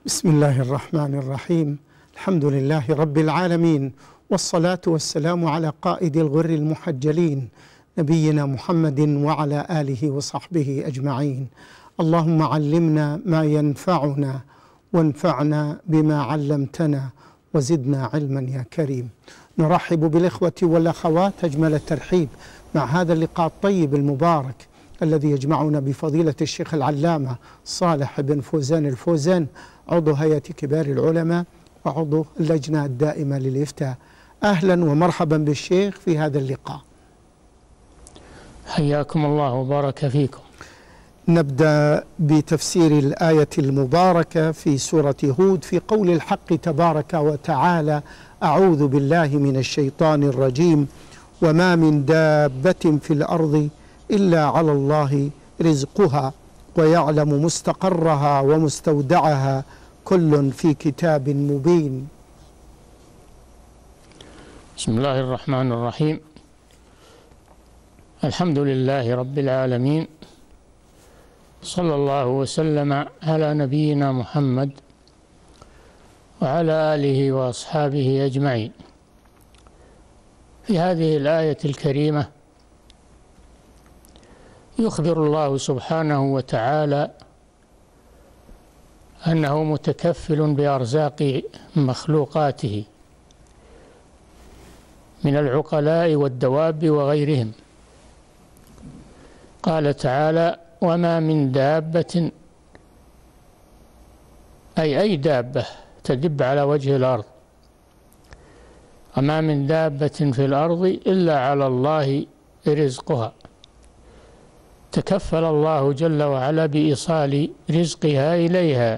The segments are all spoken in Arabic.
بسم الله الرحمن الرحيم. الحمد لله رب العالمين، والصلاة والسلام على قائد الغر المحجلين نبينا محمد وعلى آله وصحبه أجمعين. اللهم علمنا ما ينفعنا وانفعنا بما علمتنا وزدنا علما يا كريم. نرحب بالإخوة والأخوات أجمل الترحيب مع هذا اللقاء الطيب المبارك الذي يجمعنا بفضيلة الشيخ العلامة صالح بن فوزان الفوزان، عضو هيئة كبار العلماء وعضو اللجنة الدائمة للإفتاء. أهلا ومرحبا بالشيخ في هذا اللقاء. حياكم الله وبارك فيكم. نبدأ بتفسير الآية المباركة في سورة هود في قول الحق تبارك وتعالى: أعوذ بالله من الشيطان الرجيم، وما من دابة في الأرض إلا على الله رزقها ويعلم مستقرها ومستودعها كل في كتاب مبين. بسم الله الرحمن الرحيم. الحمد لله رب العالمين، صلى الله وسلم على نبينا محمد وعلى آله وأصحابه أجمعين. في هذه الآية الكريمة يخبر الله سبحانه وتعالى أنه متكفل بأرزاق مخلوقاته من العقلاء والدواب وغيرهم. قال تعالى: وما من دابة، أي دابة تدب على وجه الأرض، وما من دابة في الأرض إلا على الله رزقها. تكفل الله جل وعلا بإيصال رزقها إليها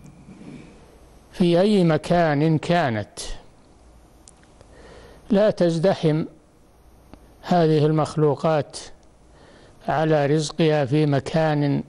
في أي مكان كانت. لا تزدحم هذه المخلوقات على رزقها في مكان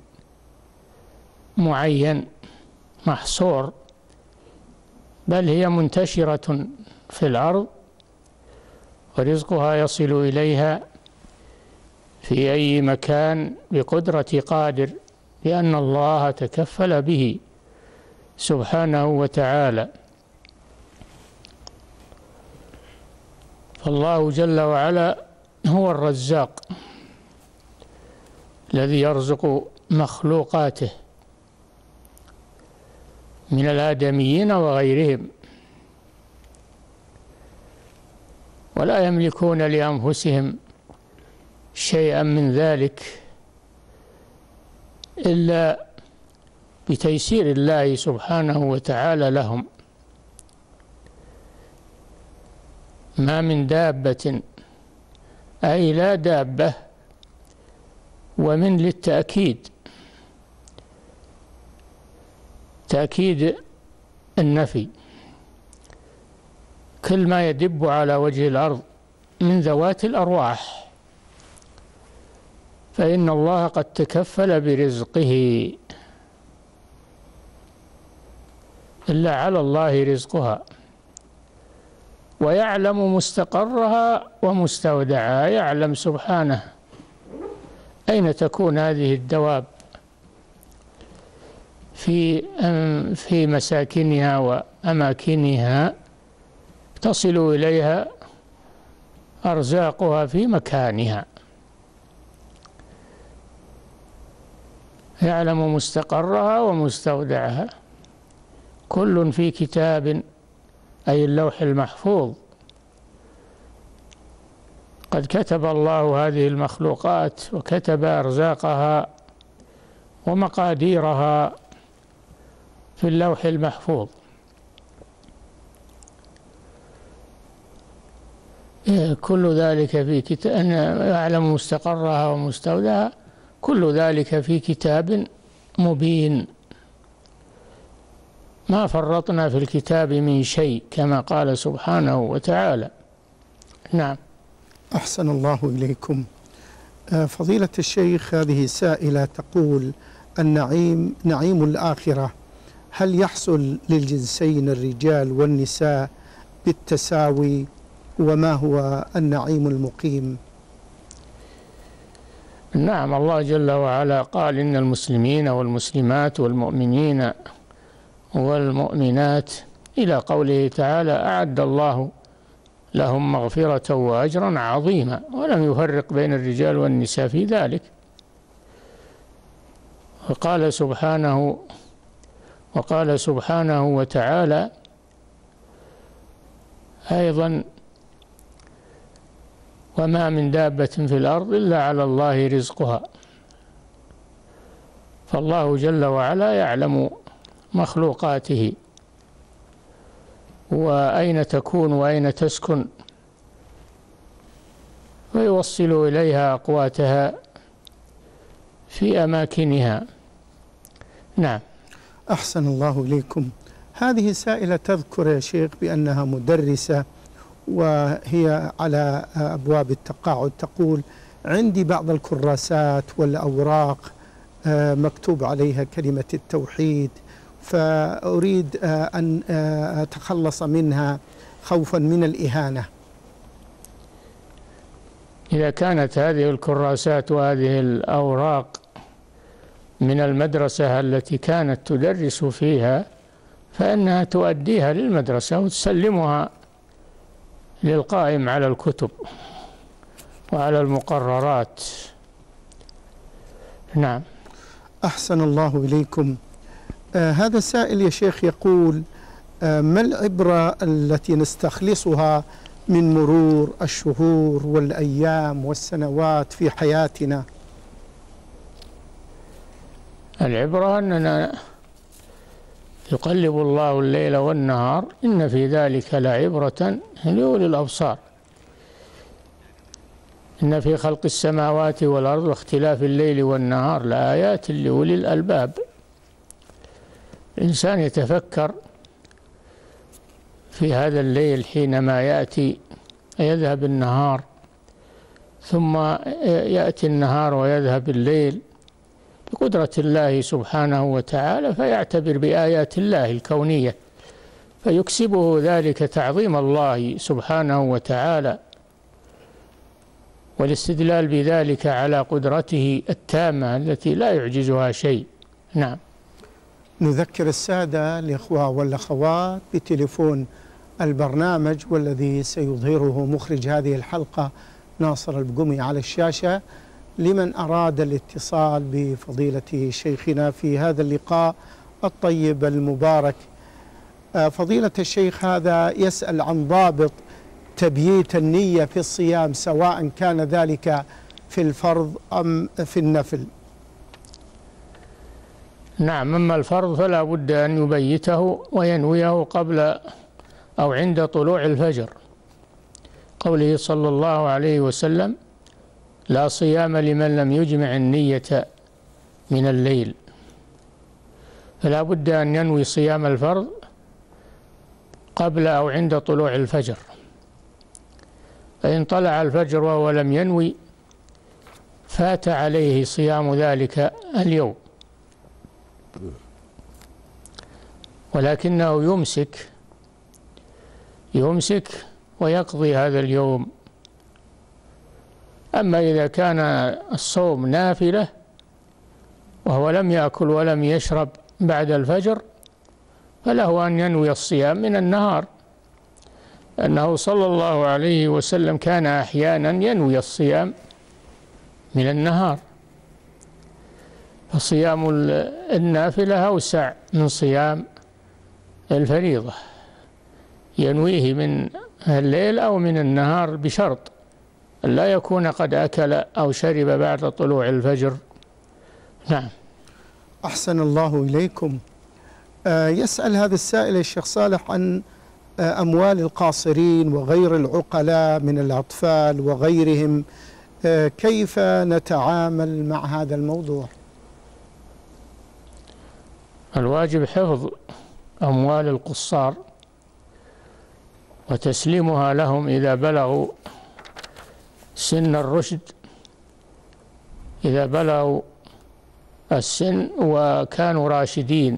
معين محصور، بل هي منتشرة في الأرض، ورزقها يصل إليها في أي مكان بقدرة قادر، لأن الله تكفل به سبحانه وتعالى. فالله جل وعلا هو الرزاق الذي يرزق مخلوقاته من الآدميين وغيرهم، ولا يملكون لأنفسهم شيئا من ذلك إلا بتيسير الله سبحانه وتعالى لهم. ما من دابة، أي لا دابة، ومن للتأكيد، تأكيد النفي. كل ما يدب على وجه الأرض من ذوات الأرواح فإن الله قد تكفل برزقه، إلا على الله رزقها، ويعلم مستقرها ومستودعها. يعلم سبحانه أين تكون هذه الدواب في مساكنها وأماكنها، تصل إليها أرزاقها في مكانها. يعلم مستقرها ومستودعها كل في كتاب، أي اللوح المحفوظ. قد كتب الله هذه المخلوقات وكتب أرزاقها ومقاديرها في اللوح المحفوظ. كل ذلك في كتاب، أن يعلم مستقرها ومستودعها، كل ذلك في كتاب مبين. ما فرطنا في الكتاب من شيء، كما قال سبحانه وتعالى. نعم. أحسن الله إليكم. فضيلة الشيخ، هذه سائلة تقول: النعيم، نعيم الآخرة، هل يحصل للجنسين الرجال والنساء بالتساوي؟ وما هو النعيم المقيم؟ نعم، الله جل وعلا قال: إن المسلمين والمسلمات والمؤمنين والمؤمنات إلى قوله تعالى: أعد الله لهم مغفرة وأجرا عظيما، ولم يفرق بين الرجال والنساء في ذلك. وقال سبحانه وتعالى أيضا: وما من دابة في الأرض إلا على الله رزقها. فالله جل وعلا يعلم مخلوقاته وأين تكون وأين تسكن، ويوصل إليها أقواتها في أماكنها. نعم. أحسن الله إليكم. هذه سائلة تذكر يا شيخ بأنها مدرسة وهي على أبواب التقاعد، تقول: عندي بعض الكراسات والأوراق مكتوب عليها كلمة التوحيد، فأريد أن أتخلص منها خوفا من الإهانة. إذا كانت هذه الكراسات وهذه الأوراق من المدرسة التي كانت تدرس فيها، فإنها تؤديها للمدرسة وتسلمها للقائم على الكتب وعلى المقررات. نعم. أحسن الله إليكم. هذا السائل يا شيخ يقول: ما العبرة التي نستخلصها من مرور الشهور والأيام والسنوات في حياتنا؟ العبرة أننا يقلب الله الليل والنهار، إن في ذلك لعبرة لأولي الأبصار. إن في خلق السماوات والأرض واختلاف الليل والنهار لآيات لأولي الألباب. الإنسان يتفكر في هذا الليل حينما يأتي يذهب النهار، ثم يأتي النهار ويذهب الليل بقدرة الله سبحانه وتعالى، فيعتبر بآيات الله الكونية، فيكسبه ذلك تعظيم الله سبحانه وتعالى والاستدلال بذلك على قدرته التامة التي لا يعجزها شيء. نعم. نذكر السادة الإخوة والأخوات بتليفون البرنامج والذي سيظهره مخرج هذه الحلقة ناصر البقمي على الشاشة، لمن أراد الاتصال بفضيلة شيخنا في هذا اللقاء الطيب المبارك. فضيلة الشيخ هذا يسأل عن ضابط تبييت النية في الصيام، سواء كان ذلك في الفرض أم في النفل. نعم. أما الفرض فلا بد أن يبيته وينويه قبل أو عند طلوع الفجر، قوله صلى الله عليه وسلم: لا صيام لمن لم يجمع النية من الليل. فلا بد أن ينوي صيام الفرض قبل أو عند طلوع الفجر، فإن طلع الفجر وهو لم ينوي فات عليه صيام ذلك اليوم، ولكنه يمسك ويقضي هذا اليوم. أما إذا كان الصوم نافلة وهو لم يأكل ولم يشرب بعد الفجر، فله أن ينوي الصيام من النهار، أنه صلى الله عليه وسلم كان أحيانا ينوي الصيام من النهار، فصيام النافلة أوسع من صيام الفريضة، ينويه من الليل أو من النهار، بشرط أن لا يكون قد أكل أو شرب بعد طلوع الفجر. نعم. أحسن الله إليكم. يسأل هذا السائل الشيخ صالح عن أموال القاصرين وغير العقلاء من الأطفال وغيرهم، كيف نتعامل مع هذا الموضوع؟ الواجب حفظ أموال القصار وتسليمها لهم إذا بلغوا سن الرشد، إذا بلغوا السن وكانوا راشدين.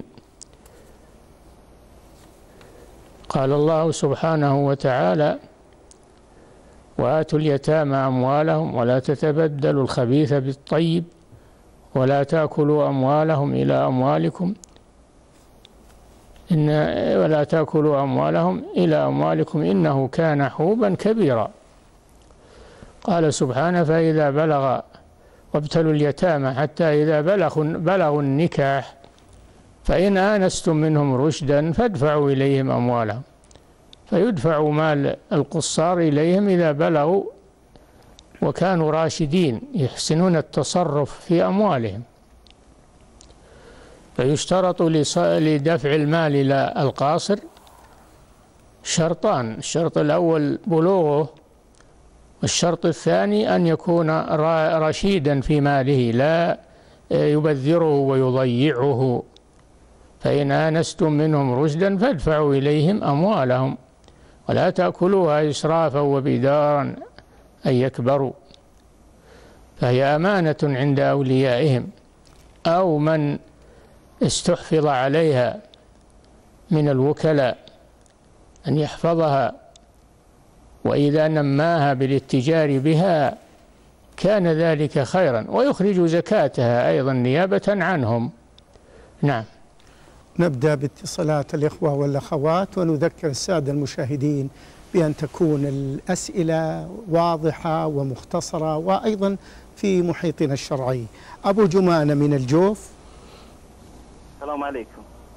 قال الله سبحانه وتعالى: وآتوا اليتامى أموالهم ولا تتبدلوا الخبيث بالطيب ولا تأكلوا أموالهم إلى أموالكم ولا تأكلوا أموالهم إلى أموالكم إنه كان حوبا كبيرا. قال سبحانه: فإذا بلغ وابتلوا اليتامى حتى إذا بلغوا النكاح فإن آنستم منهم رشدا فادفعوا إليهم أموالهم. فيدفع مال القصار إليهم إذا بلغوا وكانوا راشدين يحسنون التصرف في أموالهم. فيشترط لدفع المال إلى القاصر شرطان: الشرط الأول بلوغه، والشرط الثاني أن يكون رشيدا في ماله لا يبذره ويضيعه. فإن آنستم منهم رشدا فادفعوا إليهم أموالهم ولا تأكلوها إسرافا وبدارا أن يكبروا. فهي أمانة عند أوليائهم أو من استحفظ عليها من الوكلاء أن يحفظها، وإذا نماها بالاتجار بها كان ذلك خيرا، ويخرج زكاتها أيضا نيابة عنهم. نعم. نبدأ باتصالات الإخوة والأخوات، ونذكر السادة المشاهدين بأن تكون الأسئلة واضحة ومختصرة وأيضا في محيطنا الشرعي. أبو جمانة من الجوف. السلام عليكم.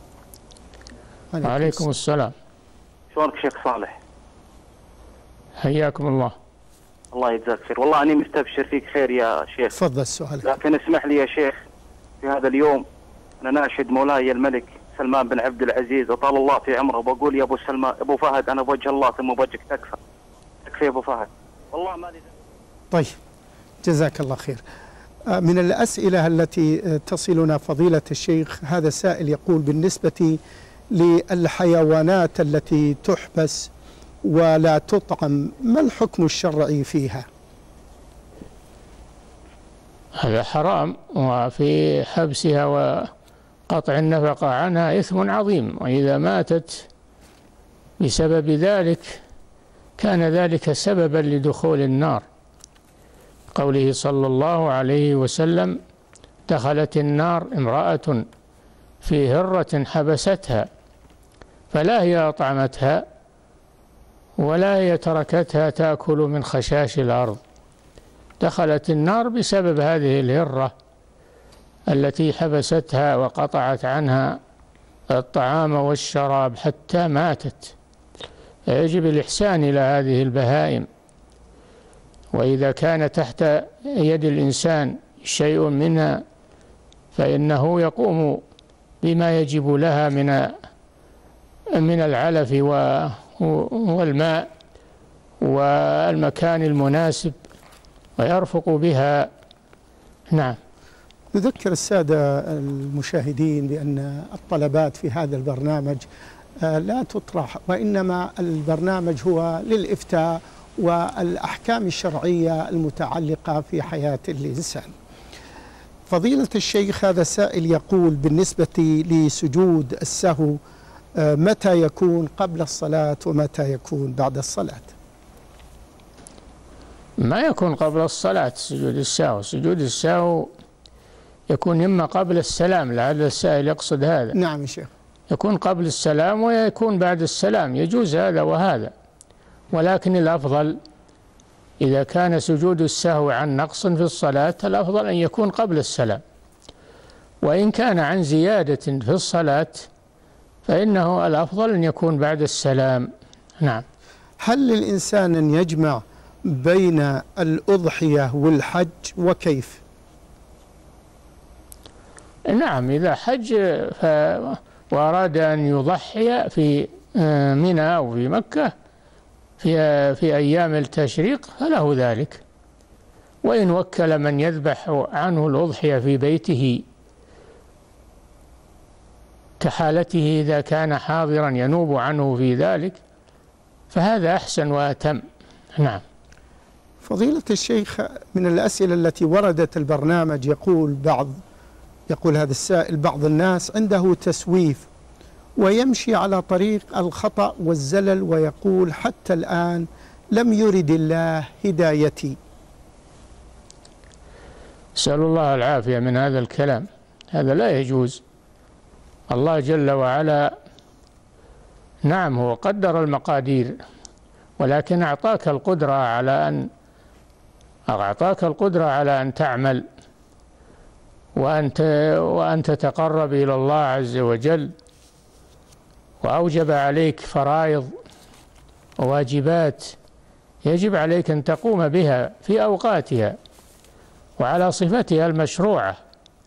وعليكم السلام. شلونك شيخ صالح؟ حياكم الله. الله يجزاك خير. والله أنا مستبشر فيك خير يا شيخ. تفضل السؤال. لكن اسمح لي يا شيخ في هذا اليوم أنا ناشد مولاي الملك سلمان بن عبد العزيز أطال الله في عمره، وبقول يا أبو سلمان أبو فهد أنا بوجه الله ثم بوجهك تكفى يا أبو فهد. والله ما لي. طيب جزاك الله خير. من الأسئلة التي تصلنا فضيلة الشيخ، هذا سائل يقول: بالنسبة للحيوانات التي تحبس ولا تطعم ما الحكم الشرعي فيها؟ هذا حرام، وفي حبسها وقطع النفقة عنها إثم عظيم، وإذا ماتت بسبب ذلك كان ذلك سببا لدخول النار. قوله صلى الله عليه وسلم: دخلت النار امرأة في هرة حبستها فلا هي أطعمتها ولا هي تركتها تأكل من خشاش الأرض. دخلت النار بسبب هذه الهرة التي حبستها وقطعت عنها الطعام والشراب حتى ماتت. يجب الإحسان إلى هذه البهائم، وإذا كان تحت يد الإنسان شيء منها فإنه يقوم بما يجب لها من العلف والماء والمكان المناسب ويرفق بها. نعم. نذكر السادة المشاهدين بأن الطلبات في هذا البرنامج لا تطرح، وإنما البرنامج هو للإفتاء والأحكام الشرعية المتعلقة في حياة الإنسان. فضيلة الشيخ، هذا سائل يقول: بالنسبة لسجود السهو متى يكون قبل الصلاة ومتى يكون بعد الصلاة؟ ما يكون قبل الصلاة سجود السهو. سجود السهو يكون إما قبل السلام، لعل السائل يقصد هذا. نعم يا شيخ. يكون قبل السلام ويكون بعد السلام، يجوز هذا وهذا، ولكن الأفضل إذا كان سجود السهو عن نقص في الصلاة الأفضل أن يكون قبل السلام، وإن كان عن زيادة في الصلاة فإنه الأفضل أن يكون بعد السلام. نعم. هل للإنسان أن يجمع بين الأضحية والحج وكيف؟ نعم، إذا حج وأراد أن يضحي في منى أو في مكة في أيام التشريق فله ذلك، وإن وكل من يذبح عنه الأضحية في بيته كحالته إذا كان حاضرا ينوب عنه في ذلك فهذا أحسن وأتم. نعم. فضيلة الشيخ، من الأسئلة التي وردت البرنامج يقول هذا السائل: بعض الناس عنده تسويف ويمشي على طريق الخطأ والزلل ويقول حتى الآن لم يرد الله هدايتي. أسأل الله العافية من هذا الكلام، هذا لا يجوز. الله جل وعلا نعم، هو قدر المقادير، ولكن أعطاك القدرة على أن تعمل وأن تتقرب إلى الله عز وجل، وأوجب عليك فرائض وواجبات يجب عليك أن تقوم بها في أوقاتها وعلى صفتها المشروعة،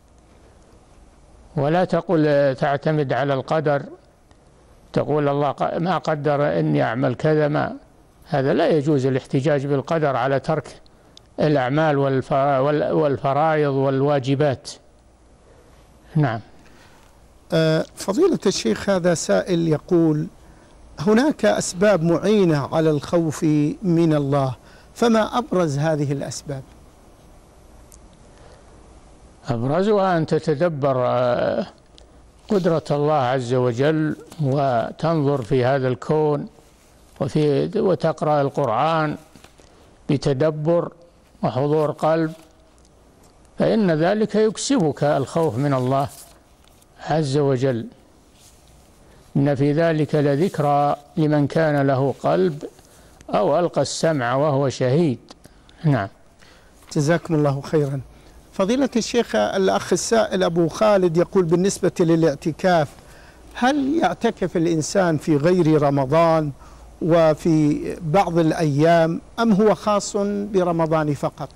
ولا تقول تعتمد على القدر، تقول الله ما قدر إني أعمل كذا، ما هذا لا يجوز الاحتجاج بالقدر على ترك الأعمال والفرائض والواجبات. نعم. فضيلة الشيخ، هذا سائل يقول: هناك أسباب معينة على الخوف من الله، فما أبرز هذه الأسباب؟ أبرزها أن تتدبر قدرة الله عز وجل، وتنظر في هذا الكون، وتقرأ القرآن بتدبر وحضور قلب، فإن ذلك يكسبك الخوف من الله عز وجل. إن في ذلك لذكرى لمن كان له قلب أو ألقى السمع وهو شهيد. نعم. جزاكم الله خيرا. فضيلة الشيخ، الأخ السائل أبو خالد يقول: بالنسبة للاعتكاف، هل يعتكف الإنسان في غير رمضان وفي بعض الأيام، أم هو خاص برمضان فقط؟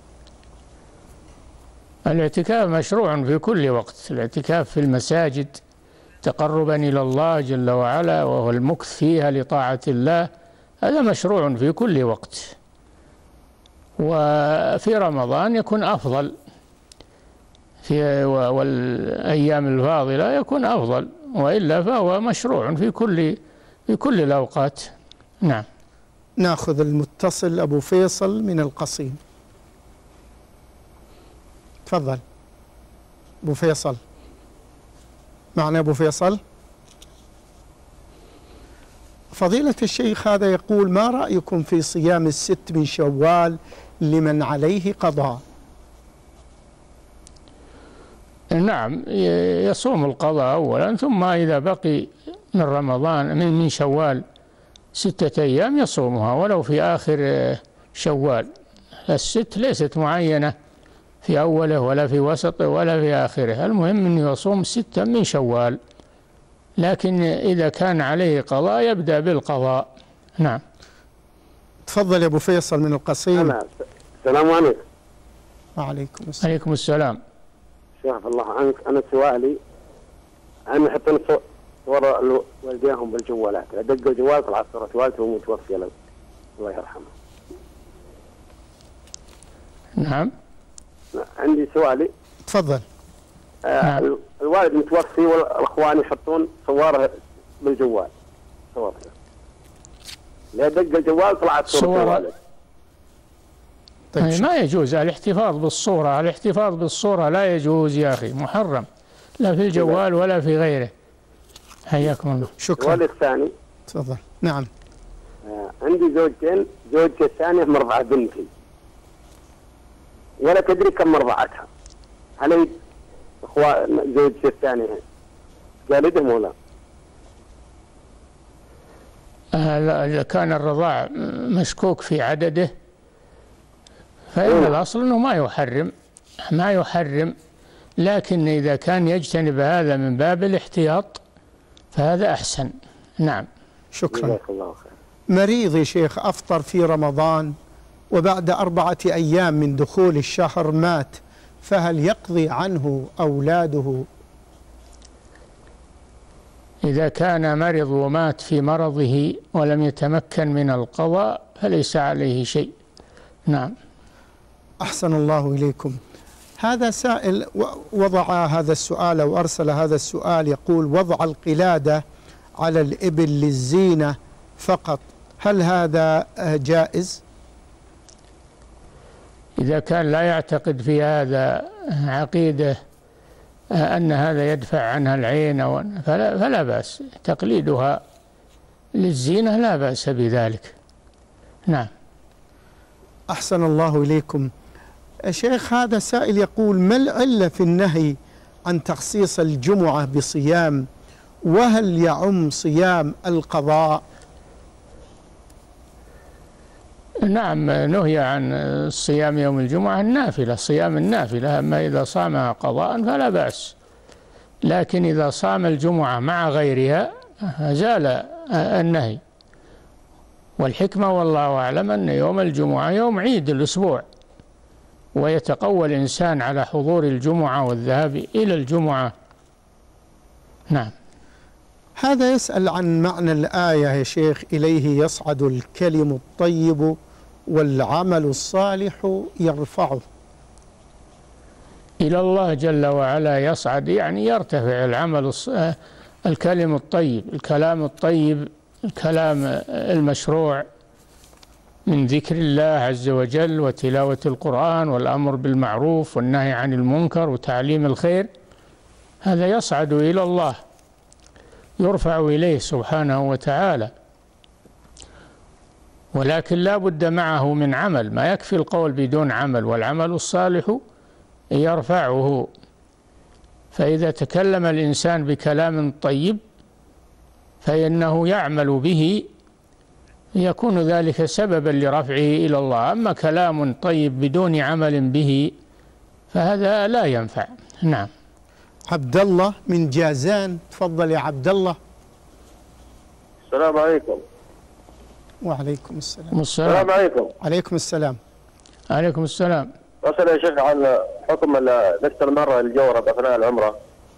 الاعتكاف مشروع في كل وقت، الاعتكاف في المساجد تقربا إلى الله جل وعلا، وهو المكث فيها لطاعة الله، هذا مشروع في كل وقت، وفي رمضان يكون أفضل، والأيام الفاضلة يكون أفضل، وإلا فهو مشروع في كل الأوقات. نعم. نأخذ المتصل أبو فيصل من القصيم. تفضل أبو فيصل، معنا أبو فيصل. فضيلة الشيخ، هذا يقول: ما رأيكم في صيام الست من شوال لمن عليه قضاء؟ نعم، يصوم القضاء أولا، ثم إذا بقي من رمضان من شوال 6 أيام يصومها، ولو في آخر شوال. الست ليست معينة في أوله ولا في وسطه ولا في آخره، المهم أنه يصوم 6 من شوال، لكن إذا كان عليه قضاء يبدأ بالقضاء. نعم. تفضل يا أبو فيصل من القصيم. السلام عليكم. وعليكم السلام. عليكم السلام. شاف الله عنك، أنا سؤالي أن يحطون صور والديهم بالجوالات، أدق الجوال طلعت صورة والدته ومتوفية له الله يرحمه. نعم. عندي سؤالي. تفضل. نعم. الوالد متوفي والأخوان يحطون صوره بالجوال، صورته لا دق الجوال طلعت صورة الوالد. طيب، ما يجوز الاحتفاظ بالصورة، الاحتفاظ بالصورة لا يجوز يا أخي، محرم، لا في الجوال ولا في غيره. حياكم الله. شكرا. السؤال الثاني. تفضل. نعم. عندي زوجتين، زوجتي الثانية مرضعة بنتي ولا تدري كم مرضعتها، هل هي زوجتي الثانية جالدهم ولا؟ إذا كان الرضاع مشكوك في عدده فإن الأصل أنه ما يحرم، لكن إذا كان يجتنب هذا من باب الاحتياط فهذا أحسن. نعم. شكرا. جزاك الله خير. مريض يا شيخ أفطر في رمضان وبعد 4 أيام من دخول الشهر مات، فهل يقضي عنه أولاده؟ إذا كان مرض ومات في مرضه ولم يتمكن من القضاء فليس عليه شيء. نعم. أحسن الله إليكم. هذا سائل وضع هذا السؤال أو أرسل هذا السؤال، يقول: وضع القلادة على الإبل للزينة فقط، هل هذا جائز؟ إذا كان لا يعتقد في هذا عقيدة أن هذا يدفع عنها العين فلا بأس، تقليدها للزينة لا بأس بذلك. نعم. أحسن الله إليكم. شيخ، هذا سائل يقول: ما العلة في النهي عن تخصيص الجمعة بصيام وهل يعم صيام القضاء؟ نعم، نهي عن صيام يوم الجمعة النافلة، صيام النافلة، أما إذا صامها قضاء فلا بأس. لكن إذا صام الجمعة مع غيرها زال النهي. والحكمة والله أعلم أن يوم الجمعة يوم عيد الأسبوع، ويتقوى الإنسان على حضور الجمعة والذهاب إلى الجمعة. نعم. هذا يسأل عن معنى الآية يا شيخ: إليه يصعد الكلم الطيب والعمل الصالح يرفعه. إلى الله جل وعلا يصعد، يعني يرتفع الكلم الطيب، الكلام الطيب، الكلام المشروع من ذكر الله عز وجل وتلاوة القرآن والأمر بالمعروف والنهي عن المنكر وتعليم الخير، هذا يصعد إلى الله، يرفع إليه سبحانه وتعالى. ولكن لا بد معه من عمل، ما يكفي القول بدون عمل، والعمل الصالح يرفعه. فإذا تكلم الإنسان بكلام طيب فإنه يعمل به، يكون ذلك سببا لرفعه إلى الله. أما كلام طيب بدون عمل به فهذا لا ينفع. نعم. عبد الله من جازان، تفضل يا عبد الله. السلام عليكم. وعليكم السلام. السلام عليكم. عليكم السلام. عليكم السلام. أسأل يا شيخ عن حكم لبس المرأة الجورب أثناء العمرة.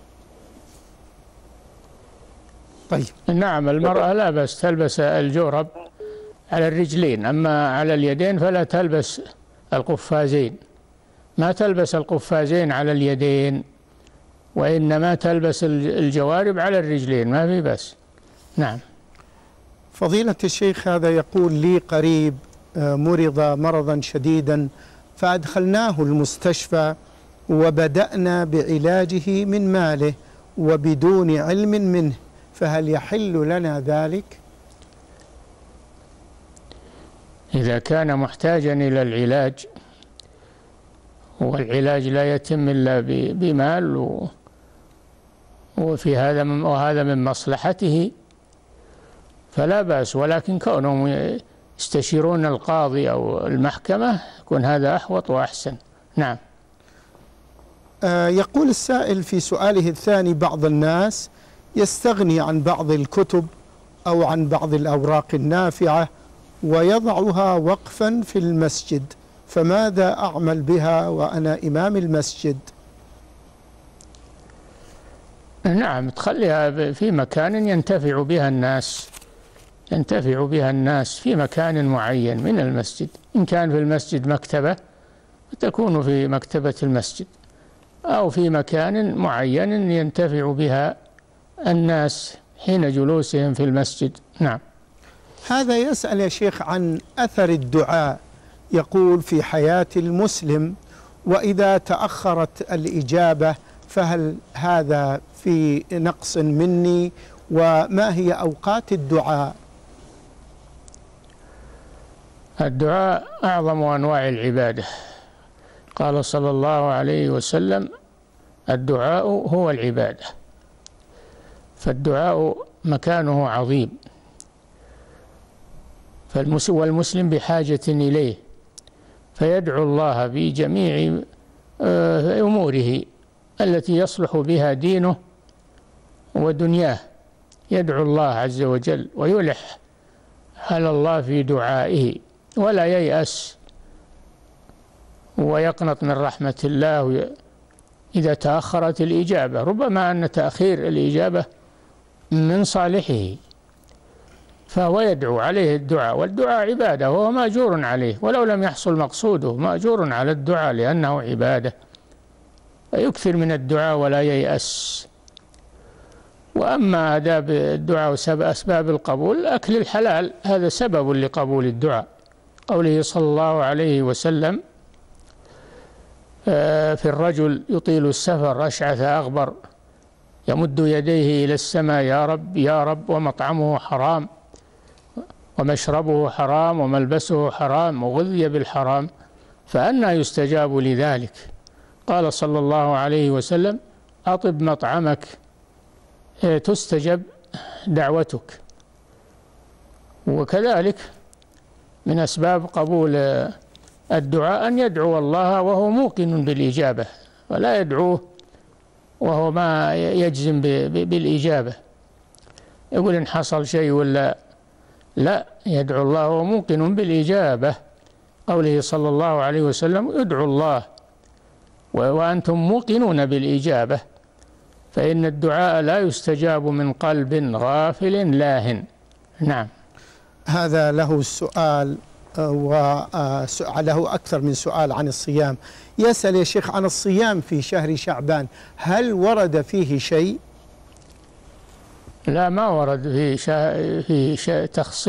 طيب. نعم، المرأة لا بأس تلبس الجورب على الرجلين، أما على اليدين فلا تلبس القفازين، ما تلبس القفازين على اليدين، وإنما تلبس الجوارب على الرجلين، ما في بس. نعم. فضيلة الشيخ، هذا يقول لي قريب مرض مرضا شديدا فأدخلناه المستشفى وبدأنا بعلاجه من ماله وبدون علم منه، فهل يحل لنا ذلك؟ إذا كان محتاجا إلى العلاج، والعلاج لا يتم إلا بمال، وهذا من مصلحته فلا بأس. ولكن كونهم يستشيرون القاضي أو المحكمة يكون هذا أحوط وأحسن. نعم. يقول السائل في سؤاله الثاني: بعض الناس يستغني عن بعض الكتب أو عن بعض الأوراق النافعة ويضعها وقفا في المسجد، فماذا أعمل بها وأنا إمام المسجد؟ نعم، تخليها في مكان ينتفع بها الناس، ينتفع بها الناس في مكان معين من المسجد. إن كان في المسجد مكتبة تكون في مكتبة المسجد، أو في مكان معين ينتفع بها الناس حين جلوسهم في المسجد. نعم. هذا يسأل يا شيخ عن أثر الدعاء، يقول: في حياة المسلم وإذا تأخرت الإجابة فهل هذا في نقص مني؟ وما هي أوقات الدعاء؟ الدعاء أعظم أنواع العبادة. قال صلى الله عليه وسلم: الدعاء هو العبادة. فالدعاء مكانه عظيم، والمسلم بحاجة إليه، فيدعو الله بجميع أموره التي يصلح بها دينه ودنياه، يدعو الله عز وجل ويلح على الله في دعائه، ولا ييأس ويقنط من رحمة الله إذا تأخرت الإجابة. ربما أن تأخير الإجابة من صالحه، فهو يدعو عليه الدعاء، والدعاء عبادة وهو مأجور عليه، ولو لم يحصل مقصوده مأجور على الدعاء لأنه عبادة. فيكثر من الدعاء ولا ييأس. وأما آداب الدعاء وأسباب القبول، أكل الحلال هذا سبب لقبول الدعاء. قوله صلى الله عليه وسلم في الرجل يطيل السفر أشعث أغبر يمد يديه إلى السماء: يا رب يا رب، ومطعمه حرام ومشربه حرام وملبسه حرام وغذي بالحرام، فأنى يستجاب لذلك؟ قال صلى الله عليه وسلم: أطب مطعمك تستجب دعوتك. وكذلك من أسباب قبول الدعاء أن يدعو الله وهو موقن بالإجابة، ولا يدعوه وهو ما يجزم بالإجابة، يقول إن حصل شيء ولا لا، يدعو الله وهو موقن بالإجابة. قوله صلى الله عليه وسلم ادعوا الله وأنتم موقنون بالإجابة، فإن الدعاء لا يستجاب من قلب غافل لاهٍ. نعم. هذا له سؤال وله أكثر من سؤال عن الصيام. يسأل يا شيخ عن الصيام في شهر شعبان، هل ورد فيه شيء؟ لا، ما ورد في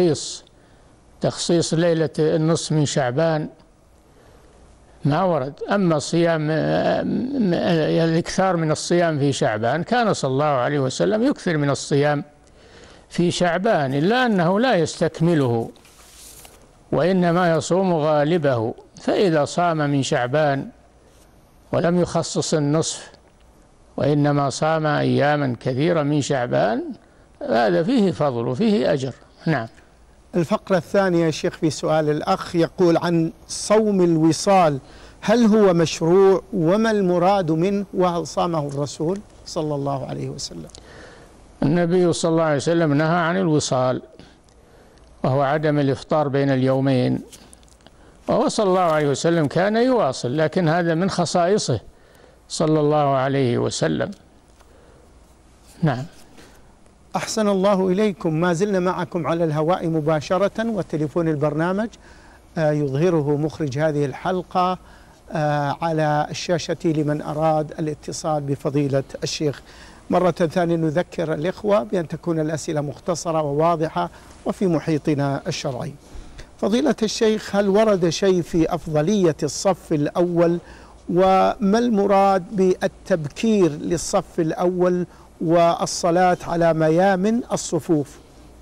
تخصيص ليلة النصف من شعبان، ما ورد. أما الصيام الإكثار من الصيام في شعبان، كان صلى الله عليه وسلم يكثر من الصيام في شعبان، إلا أنه لا يستكمله وإنما يصوم غالبه. فإذا صام من شعبان ولم يخصص النصف وإنما صام أياما كثيرة من شعبان، هذا فيه فضل وفيه أجر. نعم. الفقرة الثانية يا شيخ في سؤال الأخ، يقول عن صوم الوصال، هل هو مشروع وما المراد منه وهل صامه الرسول صلى الله عليه وسلم؟ النبي صلى الله عليه وسلم نهى عن الوصال، وهو عدم الإفطار بين اليومين، وهو صلى الله عليه وسلم كان يواصل، لكن هذا من خصائصه صلى الله عليه وسلم. نعم. أحسن الله إليكم، ما زلنا معكم على الهواء مباشرة، وتليفون البرنامج يظهره مخرج هذه الحلقة على الشاشة لمن أراد الاتصال بفضيلة الشيخ. مرة ثانية نذكر الإخوة بأن تكون الأسئلة مختصرة وواضحة وفي محيطنا الشرعي. فضيلة الشيخ، هل ورد شيء في أفضلية الصف الأول، وما المراد بالتبكير للصف الأول والصلاة على ميامن الصفوف؟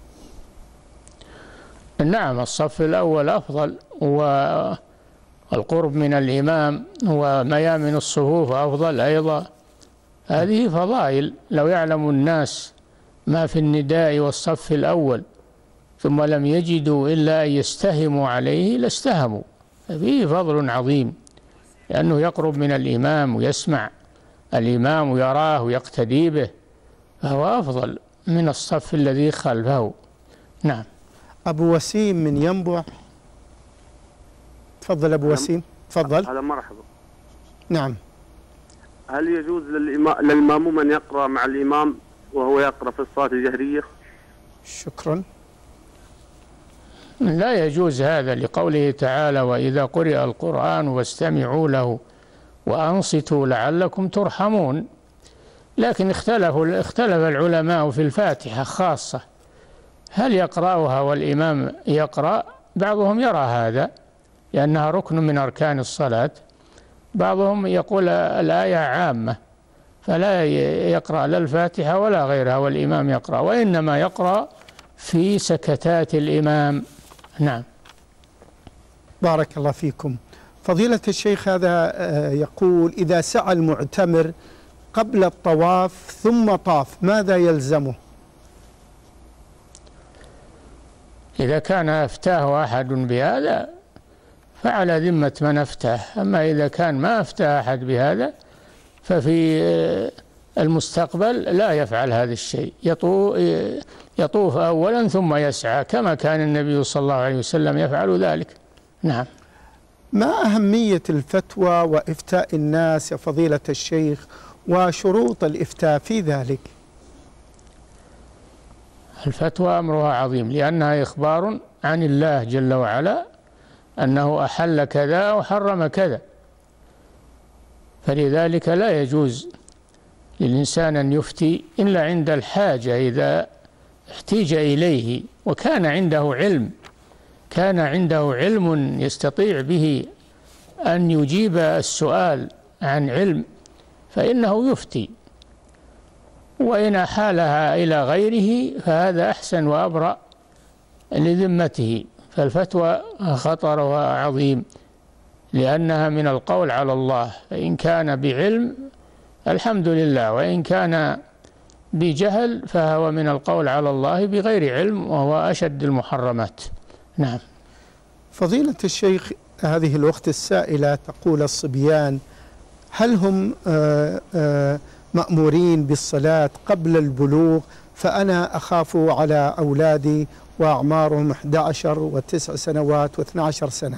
نعم، الصف الأول أفضل، والقرب من الإمام وميامن الصفوف أفضل أيضا. هذه فضائل، لو يعلم الناس ما في النداء والصف الأول ثم لم يجدوا إلا أن يستهموا عليه لاستهموا. فيه فضل عظيم، لأنه يقرب من الإمام ويسمع الإمام ويراه ويقتدي به، فهو أفضل من الصف الذي خلفه. نعم. أبو وسيم من ينبع، تفضل أبو وسيم. تفضل. هذا مرحبا. نعم. هل يجوز للمأموم أن يقرأ مع الإمام وهو يقرأ في الصلاة الجهرية؟ شكرا. لا يجوز هذا، لقوله تعالى وإذا قرئ القرآن واستمعوا له وأنصتوا لعلكم ترحمون. لكن اختلف العلماء في الفاتحة خاصة، هل يقرأها والإمام يقرأ؟ بعضهم يرى هذا لأنها ركن من أركان الصلاة، بعضهم يقول الآية عامة فلا يقرأ لا الفاتحة ولا غيرها والإمام يقرأ، وإنما يقرأ في سكتات الإمام. نعم. بارك الله فيكم. فضيلة الشيخ، هذا يقول إذا سعى المعتمر قبل الطواف ثم طاف ماذا يلزمه؟ إذا كان أفتاه أحد بهذا فعلى ذمة من أفتاه، أما إذا كان ما أفتاه أحد بهذا ففي المستقبل لا يفعل هذا الشيء، يطوف أولا ثم يسعى كما كان النبي صلى الله عليه وسلم يفعل ذلك. نعم. ما أهمية الفتوى وإفتاء الناس يا فضيلة الشيخ، وشروط الإفتاء في ذلك؟ الفتوى أمرها عظيم، لأنها إخبار عن الله جل وعلا أنه أحل كذا وحرم كذا، فلذلك لا يجوز للإنسان أن يفتي إلا عند الحاجة، إذا احتيج إليه وكان عنده علم يستطيع به أن يجيب السؤال عن علم فإنه يفتي، وإن أحالها إلى غيره فهذا أحسن وأبرأ لذمته. فالفتوى خطرها عظيم لأنها من القول على الله، فإن كان بعلم الحمد لله، وإن كان بجهل فهو من القول على الله بغير علم، وهو أشد المحرمات. نعم. فضيلة الشيخ، هذه الأخت السائلة تقول: الصبيان هل هم مأمورين بالصلاة قبل البلوغ؟ فأنا أخاف على أولادي وأعمارهم 11 و9 سنوات و12 سنة.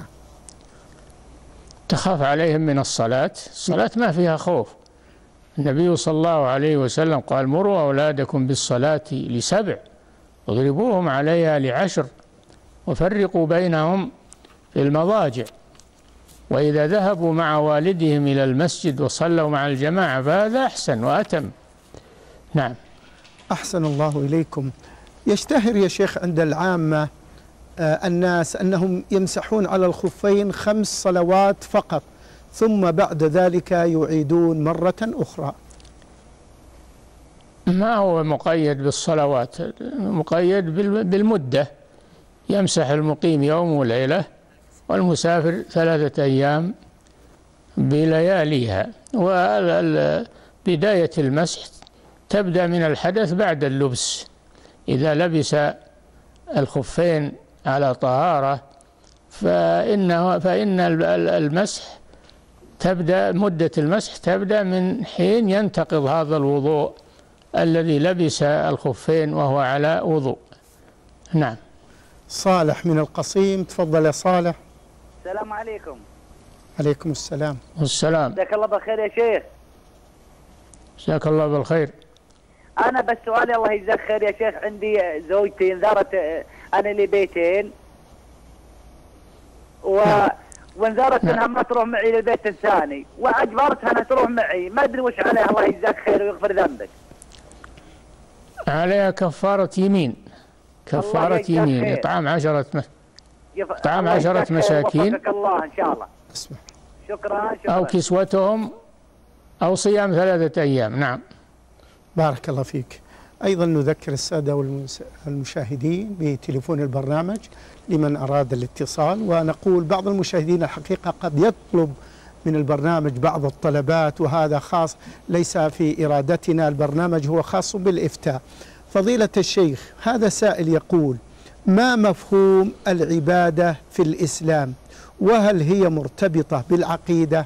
تخاف عليهم من الصلاة؟ الصلاة ما فيها خوف. النبي صلى الله عليه وسلم قال: مروا أولادكم بالصلاة ل7 واضربوهم عليها ل10 وفرقوا بينهم في المضاجع، وإذا ذهبوا مع والدهم إلى المسجد وصلوا مع الجماعة فهذا أحسن وأتم. نعم. أحسن الله إليكم. يشتهر يا شيخ عند العامة الناس أنهم يمسحون على الخفين 5 صلوات فقط، ثم بعد ذلك يعيدون مرة أخرى. ما هو مقيد بالصلوات، مقيد بالمدة. يمسح المقيم يوم وليلة، والمسافر 3 أيام بلياليها. وبداية المسح تبدأ من الحدث بعد اللبس. إذا لبس الخفين على طهارة فإن المسح تبدأ، مدة المسح تبدأ من حين ينتقض هذا الوضوء الذي لبس الخفين وهو على وضوء. نعم. صالح من القصيم، تفضل يا صالح. السلام عليكم. عليكم السلام. والسلام. جزاك الله بالخير يا شيخ. جزاك الله بالخير. أنا بس سؤالي الله يجزاك خير يا شيخ، عندي زوجتي انذرت، أنا لي بيتين وانذرت انها ما تروح معي للبيت الثاني، واجبرتها انها تروح معي، ما ادري وش عليها. الله يجزاك خير ويغفر ذنبك. عليها كفارة يمين، كفارة يمين، إطعام 10 مساكين. وفقك الله إن شاء الله. شكرا. أو كسوتهم أو صيام 3 أيام. نعم. بارك الله فيك. أيضا نذكر السادة والمشاهدين بتليفون البرنامج لمن أراد الاتصال، ونقول بعض المشاهدين الحقيقة قد يطلب من البرنامج بعض الطلبات، وهذا خاص ليس في إرادتنا، البرنامج هو خاص بالإفتاء. فضيلة الشيخ، هذا سائل يقول: ما مفهوم العبادة في الإسلام، وهل هي مرتبطة بالعقيدة؟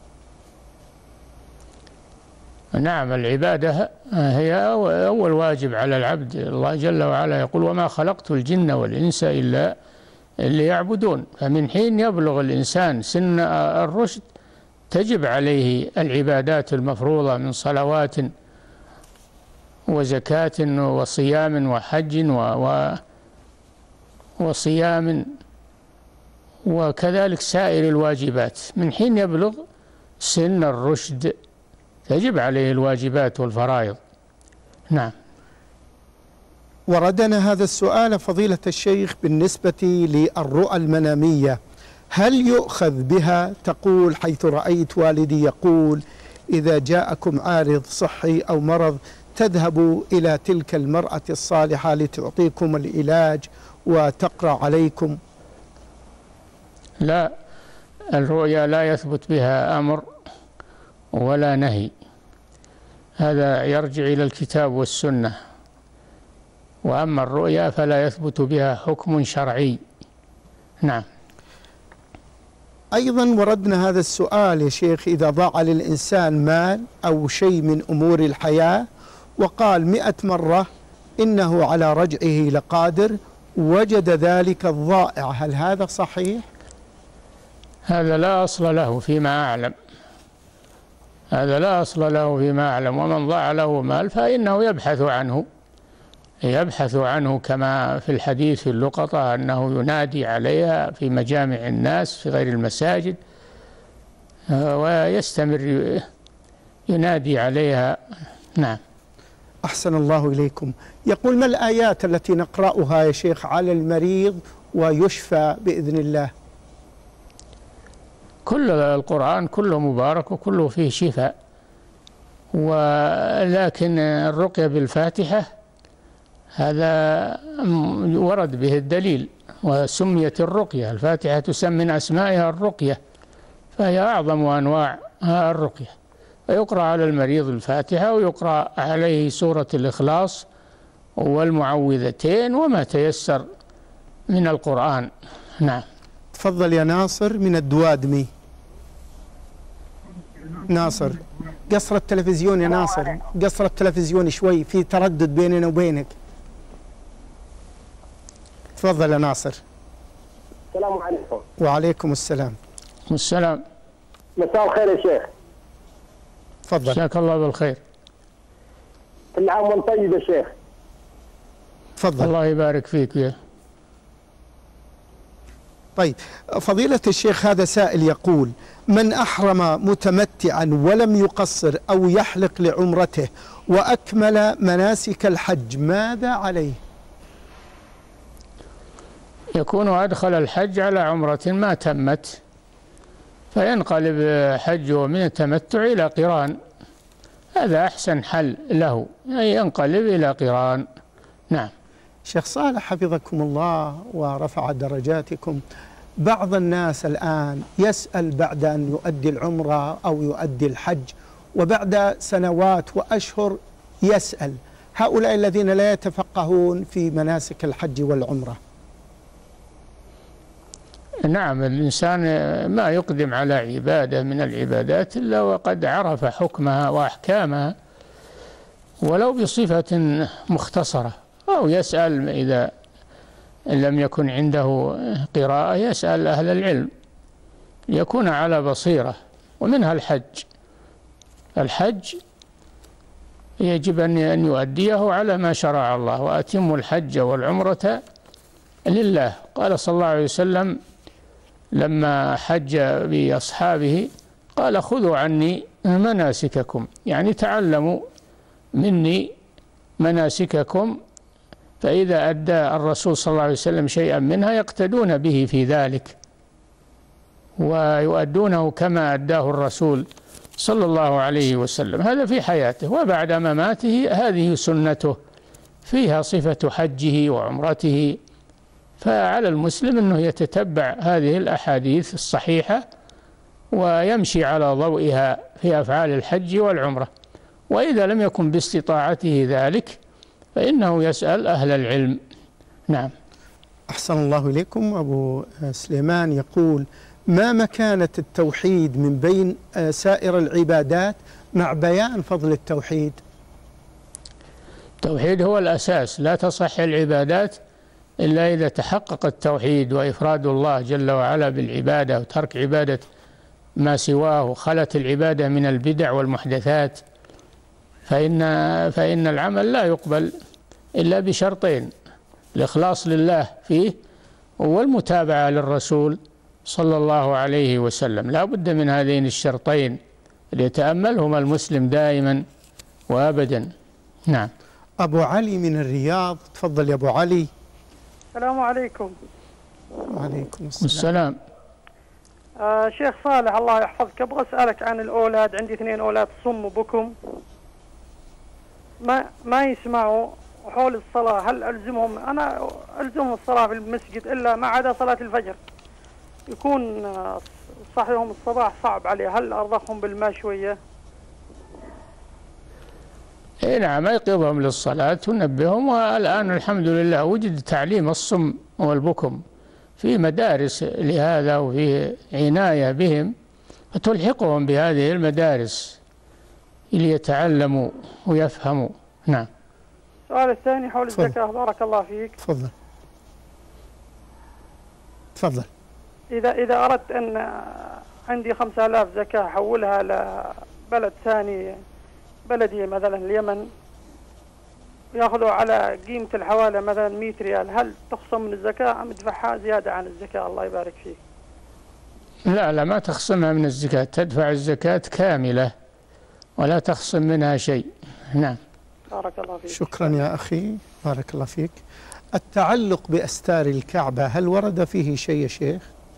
نعم، العبادة هي أول واجب على العبد. الله جل وعلا يقول: وما خلقت الجن والإنس إلا ليعبدون. فمن حين يبلغ الإنسان سن الرشد تجب عليه العبادات المفروضة من صلوات وزكاة وصيام وحج وصيام، وكذلك سائر الواجبات. من حين يبلغ سن الرشد تجب عليه الواجبات والفرائض. نعم. وردنا هذا السؤال فضيلة الشيخ بالنسبة للرؤى المنامية، هل يؤخذ بها؟ تقول: حيث رأيت والدي يقول: إذا جاءكم عارض صحي أو مرض تذهبوا إلى تلك المرأة الصالحة لتعطيكم العلاج وتقرأ عليكم. لا، الرؤيا لا يثبت بها أمر ولا نهي، هذا يرجع إلى الكتاب والسنة. وأما الرؤيا فلا يثبت بها حكم شرعي. نعم. أيضا وردنا هذا السؤال يا شيخ: إذا ضاع للإنسان مال أو شيء من أمور الحياة وقال 100 مرة إنه على رجعه لقادر، وجد ذلك الضائع، هل هذا صحيح؟ هذا لا أصل له فيما أعلم، هذا لا أصل له فيما أعلم. ومن ضاع له مال فإنه يبحث عنه كما في الحديث اللقطة أنه ينادي عليها في مجامع الناس في غير المساجد، ويستمر ينادي عليها. نعم. أحسن الله إليكم. يقول: ما الآيات التي نقرأها يا شيخ على المريض ويشفى بإذن الله؟ كل القرآن كله مبارك وكله فيه شفاء، ولكن الرقية بالفاتحة هذا ورد به الدليل، وسميت الرقية، الفاتحة تسمى من أسمائها الرقية، فهي أعظم أنواع الرقية. ويقرأ على المريض الفاتحة، ويقرأ عليه سورة الإخلاص والمعوذتين وما تيسر من القرآن. نعم. تفضل يا ناصر من الدوادمي. ناصر قصر التلفزيون يا ناصر، قصر التلفزيون شوي، في تردد بيننا وبينك. تفضل يا ناصر. السلام عليكم. وعليكم السلام. السلام. مساء الخير يا شيخ. تفضل. جزاك الله بالخير. كل عام وانت طيب يا شيخ. تفضل. الله يبارك فيك يا. طيب فضيلة الشيخ، هذا سائل يقول: من أحرم متمتعا ولم يقصر أو يحلق لعمرته وأكمل مناسك الحج ماذا عليه؟ يكون أدخل الحج على عمرة ما تمت، فينقلب حجه من التمتع إلى قران، هذا أحسن حل له، أي ينقلب إلى قران. نعم. شيخ صالح حفظكم الله ورفع درجاتكم، بعض الناس الآن يسأل بعد أن يؤدي العمرة أو يؤدي الحج، وبعد سنوات وأشهر يسأل، هؤلاء الذين لا يتفقهون في مناسك الحج والعمرة. نعم، الإنسان ما يقدم على عبادة من العبادات إلا وقد عرف حكمها وأحكامها ولو بصفة مختصرة، أو يسأل إذا لم يكن عنده قراءة يسأل أهل العلم يكون على بصيرة. ومنها الحج يجب أن يؤديه على ما شرع الله، وأتموا الحج والعمرة لله. قال صلى الله عليه وسلم لما حج بأصحابه قال: خذوا عني مناسككم، يعني تعلموا مني مناسككم، فإذا أدى الرسول صلى الله عليه وسلم شيئا منها يقتدون به في ذلك ويؤدونه كما أداه الرسول صلى الله عليه وسلم. هذا في حياته، وبعد مماته هذه سنته فيها صفة حجه وعمرته. فعلى المسلم أنه يتتبع هذه الأحاديث الصحيحة ويمشي على ضوئها في أفعال الحج والعمرة، وإذا لم يكن باستطاعته ذلك فإنه يسأل أهل العلم. نعم. أحسن الله إليكم. أبو سليمان يقول: ما مكانة التوحيد من بين سائر العبادات مع بيان فضل التوحيد؟ التوحيد هو الأساس، لا تصح العبادات إلا إذا تحقق التوحيد وإفراد الله جل وعلا بالعبادة، وترك عبادة ما سواه، وخلت العبادة من البدع والمحدثات، فإن العمل لا يقبل إلا بشرطين: الإخلاص لله فيه والمتابعة للرسول صلى الله عليه وسلم. لا بد من هذين الشرطين ليتأملهما المسلم دائما وأبدا. نعم. أبو علي من الرياض، تفضل يا أبو علي. السلام عليكم. وعليكم السلام. شيخ صالح الله يحفظك، أبغى أسألك عن الأولاد. عندي 2 أولاد صم وبكم ما يسمعوا حول الصلاة، هل ألزمهم؟ أنا ألزمهم الصلاة في المسجد إلا ما عدا صلاة الفجر، يكون صحيهم الصباح صعب عليه، هل أرضخهم بالماء شوية؟ نعم، يقظهم للصلاة ونبههم. والآن الحمد لله وجد تعليم الصم والبكم في مدارس لهذا وفي عناية بهم، فتلحقهم بهذه المدارس ليتعلموا ويفهموا. نعم. السؤال الثاني حول الزكاة. بارك الله فيك. تفضل. تفضل. إذا أردت أن عندي 5000 زكاة أحولها لبلد ثاني، بلدي مثلا اليمن، يأخذوا على قيمة الحوالة مثلا 100 ريال، هل تخصم من الزكاة أم ادفعها زيادة عن الزكاة؟ الله يبارك فيك. لا ما تخصمها من الزكاة، تدفع الزكاة كاملة ولا تخصم منها شيء. نعم. بارك الله فيك. شكرا يا أخي، بارك الله فيك. التعلق بأستار الكعبة هل ورد فيه شيء يا شيخ؟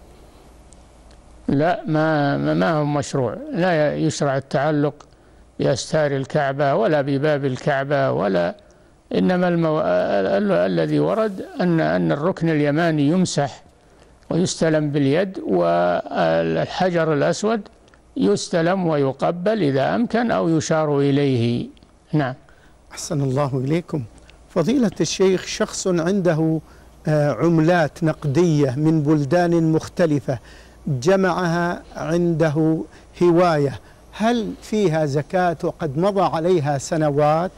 لا، ما هو مشروع، لا يشرع التعلق بأستار الكعبة ولا بباب الكعبة، ولا إنما الذي ورد أن الركن اليماني يمسح ويستلم باليد، والحجر الأسود يستلم ويقبل إذا أمكن أو يشار إليه. نعم. أحسن الله إليكم. فضيلة الشيخ، شخص عنده عملات نقدية من بلدان مختلفة جمعها عنده هواية، هل فيها زكاة وقد مضى عليها سنوات؟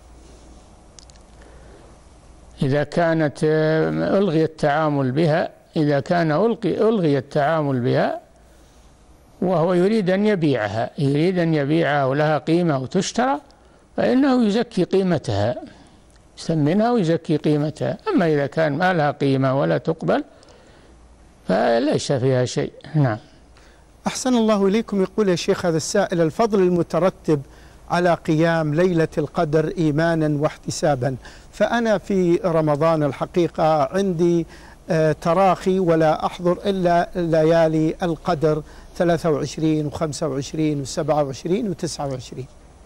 إذا كانت ألغي التعامل بها، إذا كان ألغي التعامل بها وهو يريد أن يبيعها ولها قيمة وتشترى، فإنه يزكي قيمتها، يثمنها ويزكي قيمتها. أما إذا كان ما لها قيمة ولا تقبل فليس فيها شيء. نعم. أحسن الله إليكم. يقول يا شيخ هذا السائل: الفضل المترتب على قيام ليلة القدر إيمانا واحتسابا، فأنا في رمضان الحقيقة عندي تراخي ولا أحضر إلا ليالي القدر 23 و25 و27 و29.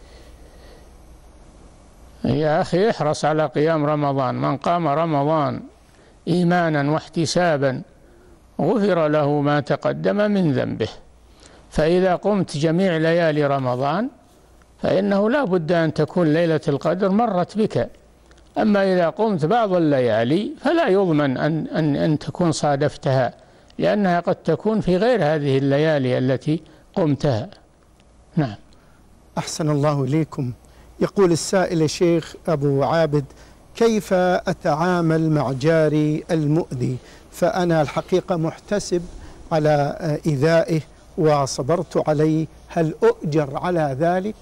يا أخي احرص على قيام رمضان. من قام رمضان إيمانا واحتسابا غفر له ما تقدم من ذنبه. فإذا قمت جميع ليالي رمضان فإنه لا بد أن تكون ليلة القدر مرت بك. أما إذا قمت بعض الليالي فلا يضمن أن تكون صادفتها، لأنها قد تكون في غير هذه الليالي التي قمتها. نعم. أحسن الله إليكم. يقول السائل يا شيخ أبو عابد: كيف أتعامل مع جاري المؤذي؟ فأنا الحقيقة محتسب على إيذائه وصبرت عليه، هل أؤجر على ذلك؟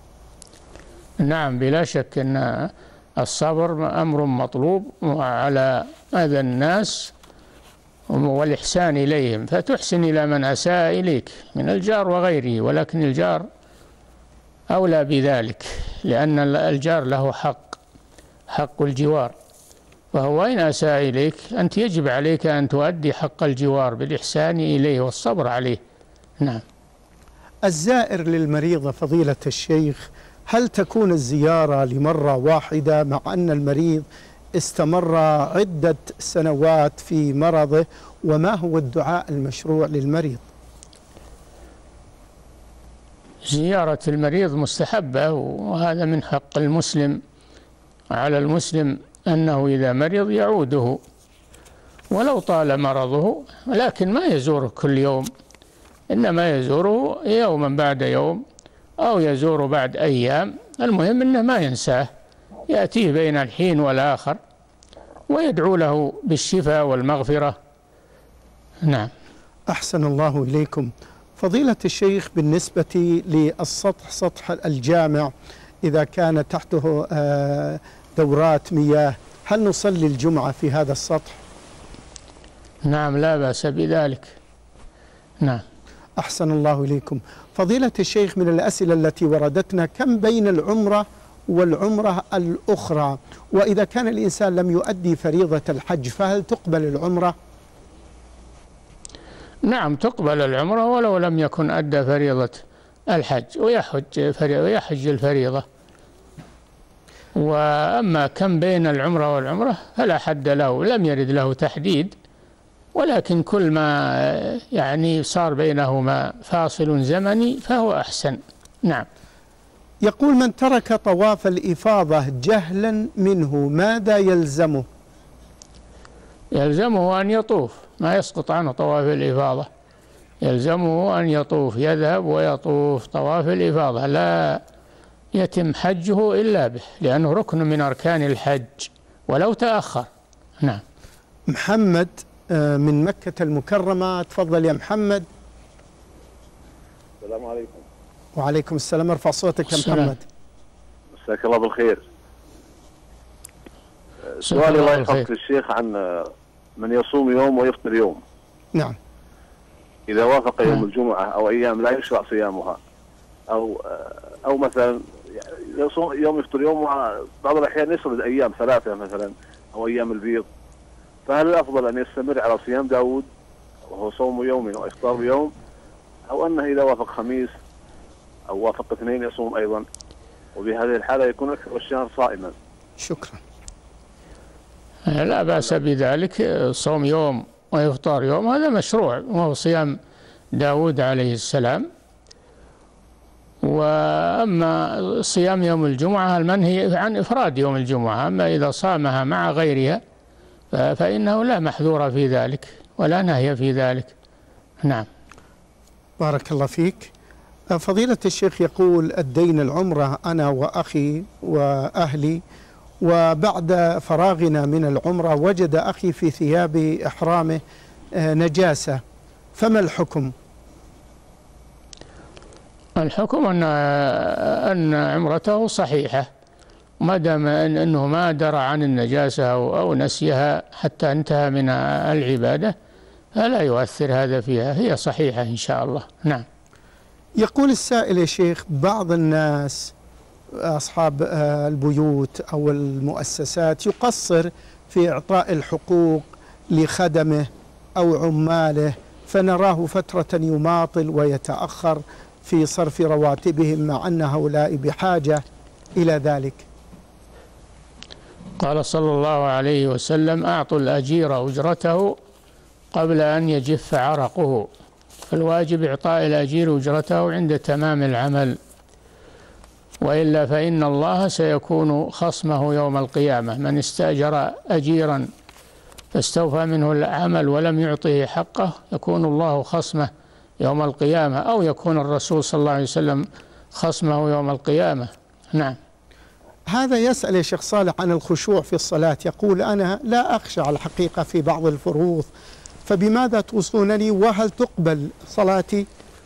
نعم، بلا شك أن الصبر أمر مطلوب على أذى الناس والإحسان إليهم، فتحسن إلى من أساء إليك من الجار وغيره، ولكن الجار أولى بذلك، لأن الجار له حق الجوار، وهو إن أساء إليك أنت يجب عليك أن تؤدي حق الجوار بالإحسان إليه والصبر عليه. نعم. الزائر للمريض فضيلة الشيخ، هل تكون الزيارة لمرة واحدة مع أن المريض استمر عدة سنوات في مرضه؟ وما هو الدعاء المشروع للمريض؟ زيارة المريض مستحبة، وهذا من حق المسلم على المسلم أنه إذا مرض يعوده ولو طال مرضه، لكن ما يزوره كل يوم، إنما يزوره يوما بعد يوم أو يزوره بعد أيام. المهم أنه ما ينساه، يأتيه بين الحين والآخر ويدعو له بالشفاء والمغفرة. نعم. أحسن الله إليكم. فضيلة الشيخ، بالنسبة للسطح، سطح الجامع إذا كان تحته دورات مياه، هل نصلي الجمعة في هذا السطح؟ نعم، لا بأس بذلك. نعم. أحسن الله إليكم. فضيلة الشيخ، من الأسئلة التي وردتنا: كم بين العمرة والعمرة الأخرى؟ وإذا كان الإنسان لم يؤدي فريضة الحج فهل تقبل العمرة؟ نعم، تقبل العمرة ولو لم يكن أدى فريضة الحج، ويحج الفريضة. وأما كم بين العمرة والعمرة فلا حد له، لم يرد له تحديد، ولكن كل ما يعني صار بينهما فاصل زمني فهو أحسن. نعم. يقول: من ترك طواف الإفاضة جهلا منه ماذا يلزمه؟ يلزمه أن يطوف، ما يسقط عنه طواف الإفاضة، يلزمه أن يطوف، يذهب ويطوف طواف الإفاضة، لا يتم حجه إلا به، لأنه ركن من أركان الحج ولو تأخر. نعم. محمد من مكة المكرمة، تفضل يا محمد. السلام عليكم. وعليكم السلام. ارفع صوتك يا محمد. مساك الله بالخير. سؤالي الله يحفظك الشيخ عن من يصوم يوم ويفطر يوم. نعم. إذا وافق يوم الجمعة أو أيام لا يشرع صيامها، أو مثلا يصوم يوم يفطر يوم، بعض الأحيان يسرد أيام 3 مثلا أو أيام البيض، فهل الأفضل أن يستمر على صيام داود وهو صوم يوم وإفطار يوم، أو أنه إذا وافق خميس أو وافق اثنين يصوم أيضا، وبهذه الحالة يكون أكثر الشهر صائما؟ شكرا. لا بأس بذلك، صوم يوم وإفطار يوم هذا مشروع، وهو صيام داود عليه السلام، وأما صيام يوم الجمعة المنهي عن إفراد يوم الجمعة، أما إذا صامها مع غيرها فإنه لا محذور في ذلك ولا نهي في ذلك. نعم. بارك الله فيك. فضيلة الشيخ يقول: الدين العمرة أنا وأخي وأهلي، وبعد فراغنا من العمرة وجد أخي في ثياب إحرامه نجاسة، فما الحكم؟ الحكم أن عمرته صحيحة ما دام أنه ما درى عن النجاسة أو نسيها حتى انتهى من العبادة، فلا يؤثر هذا فيها، هي صحيحة إن شاء الله. نعم. يقول السائل: يا شيخ، بعض الناس أصحاب البيوت أو المؤسسات يقصر في إعطاء الحقوق لخدمه أو عماله، فنراه فترة يماطل ويتأخر في صرف رواتبهم مع أن هؤلاء بحاجة إلى ذلك. قال صلى الله عليه وسلم: أعطوا الأجير أجرته قبل أن يجف عرقه، فالواجب إعطاء الأجير أجرته عند تمام العمل، وإلا فإن الله سيكون خصمه يوم القيامة. من استأجر أجيرا فاستوفى منه العمل ولم يعطه حقه يكون الله خصمه يوم القيامة، أو يكون الرسول صلى الله عليه وسلم خصمه يوم القيامة. نعم. هذا يسأل يا شيخ صالح عن الخشوع في الصلاة، يقول: أنا لا أخشع الحقيقة في بعض الفروض، فبماذا توصونني وهل تقبل صلاتي؟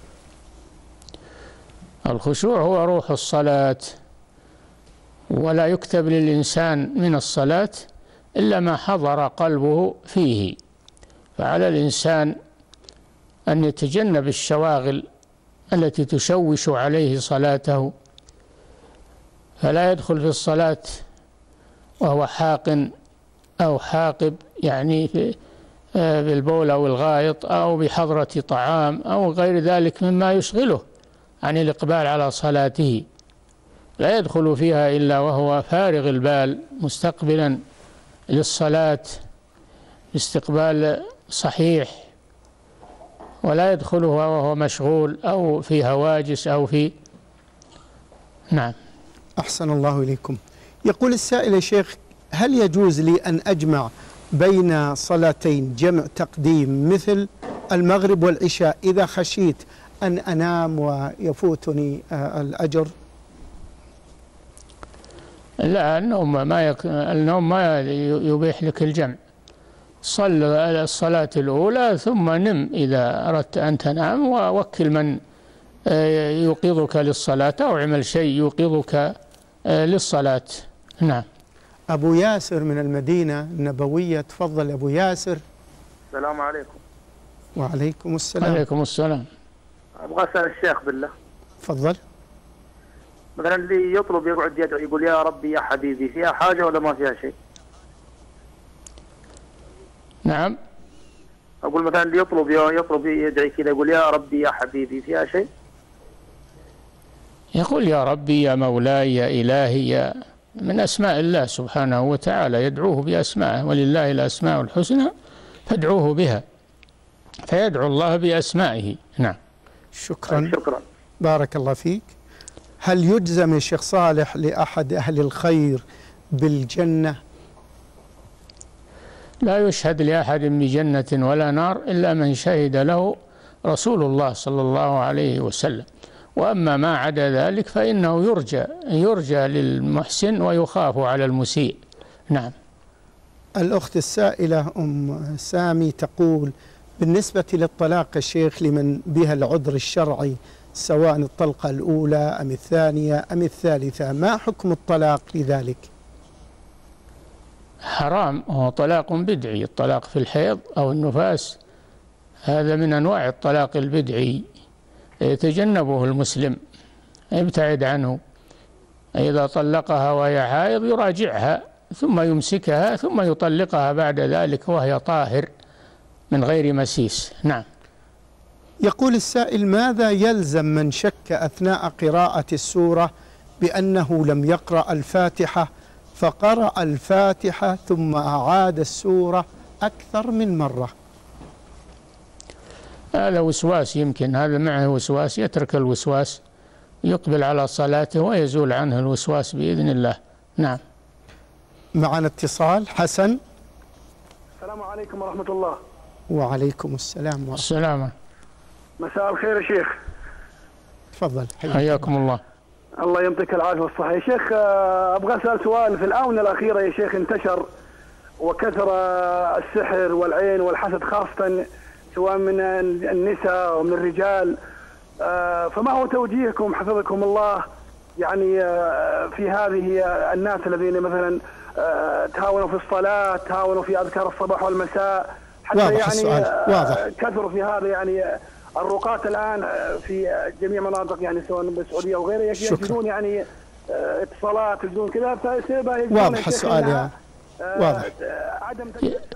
الخشوع هو روح الصلاة، ولا يكتب للإنسان من الصلاة إلا ما حضر قلبه فيه، فعلى الإنسان أن يتجنب الشواغل التي تشوش عليه صلاته، فلا يدخل في الصلاة وهو حاق أو حاقب، يعني بالبول أو الغائط أو بحضرة طعام أو غير ذلك مما يشغله عن الإقبال على صلاته، لا يدخل فيها إلا وهو فارغ البال مستقبلا للصلاة استقبال صحيح، ولا يدخلها وهو مشغول أو في هواجس أو في. نعم. أحسن الله إليكم. يقول السائل: يا شيخ، هل يجوز لي أن أجمع بين صلاتين جمع تقديم مثل المغرب والعشاء إذا خشيت أن أنام ويفوتني الأجر؟ لا، النوم ما يبيح لك الجمع. صل الصلاة الأولى ثم نم إذا أردت أن تنام، ووكل من يوقظك للصلاة أو اعمل شيء يوقظك للصلاة. نعم. أبو ياسر من المدينة النبوية، تفضل أبو ياسر. السلام عليكم. وعليكم السلام. وعليكم السلام. أبغى أسأل الشيخ بالله. تفضل. مثلا اللي يطلب يقعد يدعو يقول يا ربي يا حبيبي، فيها حاجة ولا ما فيها شيء؟ نعم. أقول مثلا اللي يطلب يدعي كذا يقول يا ربي يا حبيبي، فيها شيء؟ يقول يا ربي يا مولاي يا إلهي، يا من أسماء الله سبحانه وتعالى، يدعوه بأسمائه، ولله الأسماء الحسنى فادعوه بها، فيدعو الله بأسمائه. نعم. شكرا. بارك الله فيك. هل يجزم يا شيخ صالح لأحد أهل الخير بالجنة؟ لا يشهد لأحد بجنة ولا نار إلا من شهد له رسول الله صلى الله عليه وسلم، وأما ما عدا ذلك فإنه يرجى للمحسن ويخاف على المسيء. نعم. الأخت السائلة أم سامي تقول: بالنسبة للطلاق يا شيخ لمن بها العذر الشرعي، سواء الطلقة الأولى أم الثانية أم الثالثة، ما حكم الطلاق لذلك؟ حرام، هو طلاق بدعي. الطلاق في الحيض أو النفاس هذا من أنواع الطلاق البدعي، يتجنبه المسلم، يبتعد عنه. إذا طلقها وهي حائض يراجعها ثم يمسكها ثم يطلقها بعد ذلك وهي طاهر من غير مسيس. نعم. يقول السائل: ماذا يلزم من شك أثناء قراءة السورة بأنه لم يقرأ الفاتحة فقرأ الفاتحة ثم أعاد السورة أكثر من مرة؟ هذا وسواس، يمكن هذا معه وسواس، يترك الوسواس يقبل على صلاته ويزول عنه الوسواس بإذن الله. نعم. معنا اتصال. حسن. السلام عليكم ورحمة الله. وعليكم السلام ورحمة السلام. مساء الخير يا شيخ. تفضل. حياكم الله. الله يعطيك العافية والصحة يا شيخ. أبغى أسأل سؤال. في الآونة الأخيرة يا شيخ انتشر وكثر السحر والعين والحسد خاصة سواء من النساء ومن الرجال، فما هو توجيهكم حفظكم الله يعني في هذه الناس الذين مثلا تهاونوا في الصلاة، تهاونوا في أذكار الصباح والمساء، حتى يعني واضح. كثروا في هذا يعني الرقاة الآن في جميع مناطق يعني سواء بالسعودية أو غيرها يجدون يعني اتصالات يجدون كذا واضح السؤال يا واضح. عدم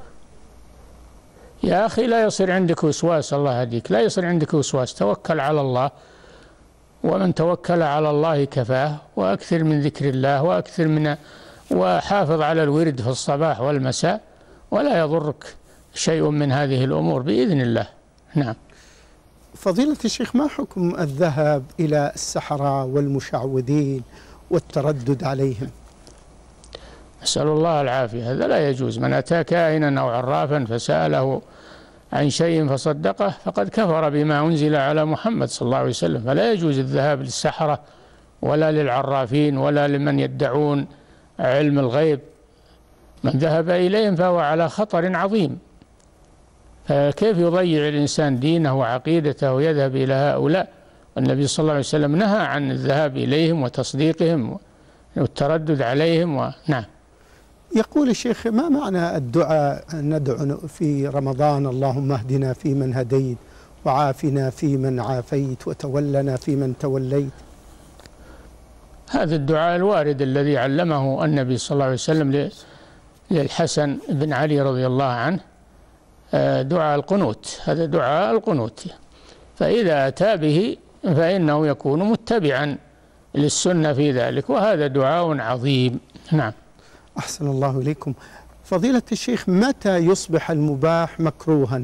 يا أخي لا يصير عندك وسواس، الله يهديك، لا يصير عندك وسواس، توكل على الله، ومن توكل على الله كفاه، وأكثر من ذكر الله وحافظ على الورد في الصباح والمساء، ولا يضرك شيء من هذه الأمور بإذن الله. نعم. فضيلة الشيخ، ما حكم الذهاب إلى السحرة والمشعوذين والتردد عليهم؟ أسأل الله العافية. هذا لا يجوز. من أتى كاهنا أو عرافا فسأله عن شيء فصدقه فقد كفر بما أنزل على محمد صلى الله عليه وسلم. فلا يجوز الذهاب للسحرة ولا للعرافين ولا لمن يدعون علم الغيب. من ذهب إليهم فهو على خطر عظيم. فكيف يضيع الإنسان دينه وعقيدته ويذهب إلى هؤلاء؟ النبي صلى الله عليه وسلم نهى عن الذهاب إليهم وتصديقهم والتردد عليهم. نعم. يقول الشيخ: ما معنى الدعاء ندعو في رمضان اللهم اهدنا فيمن هديت وعافنا فيمن عافيت وتولنا فيمن توليت؟ هذا الدعاء الوارد الذي علمه النبي صلى الله عليه وسلم للحسن بن علي رضي الله عنه، دعاء القنوت. هذا دعاء القنوت، فإذا أتى به فإنه يكون متبعا للسنة في ذلك، وهذا دعاء عظيم. نعم. أحسن الله إليكم. فضيلة الشيخ، متى يصبح المباح مكروها؟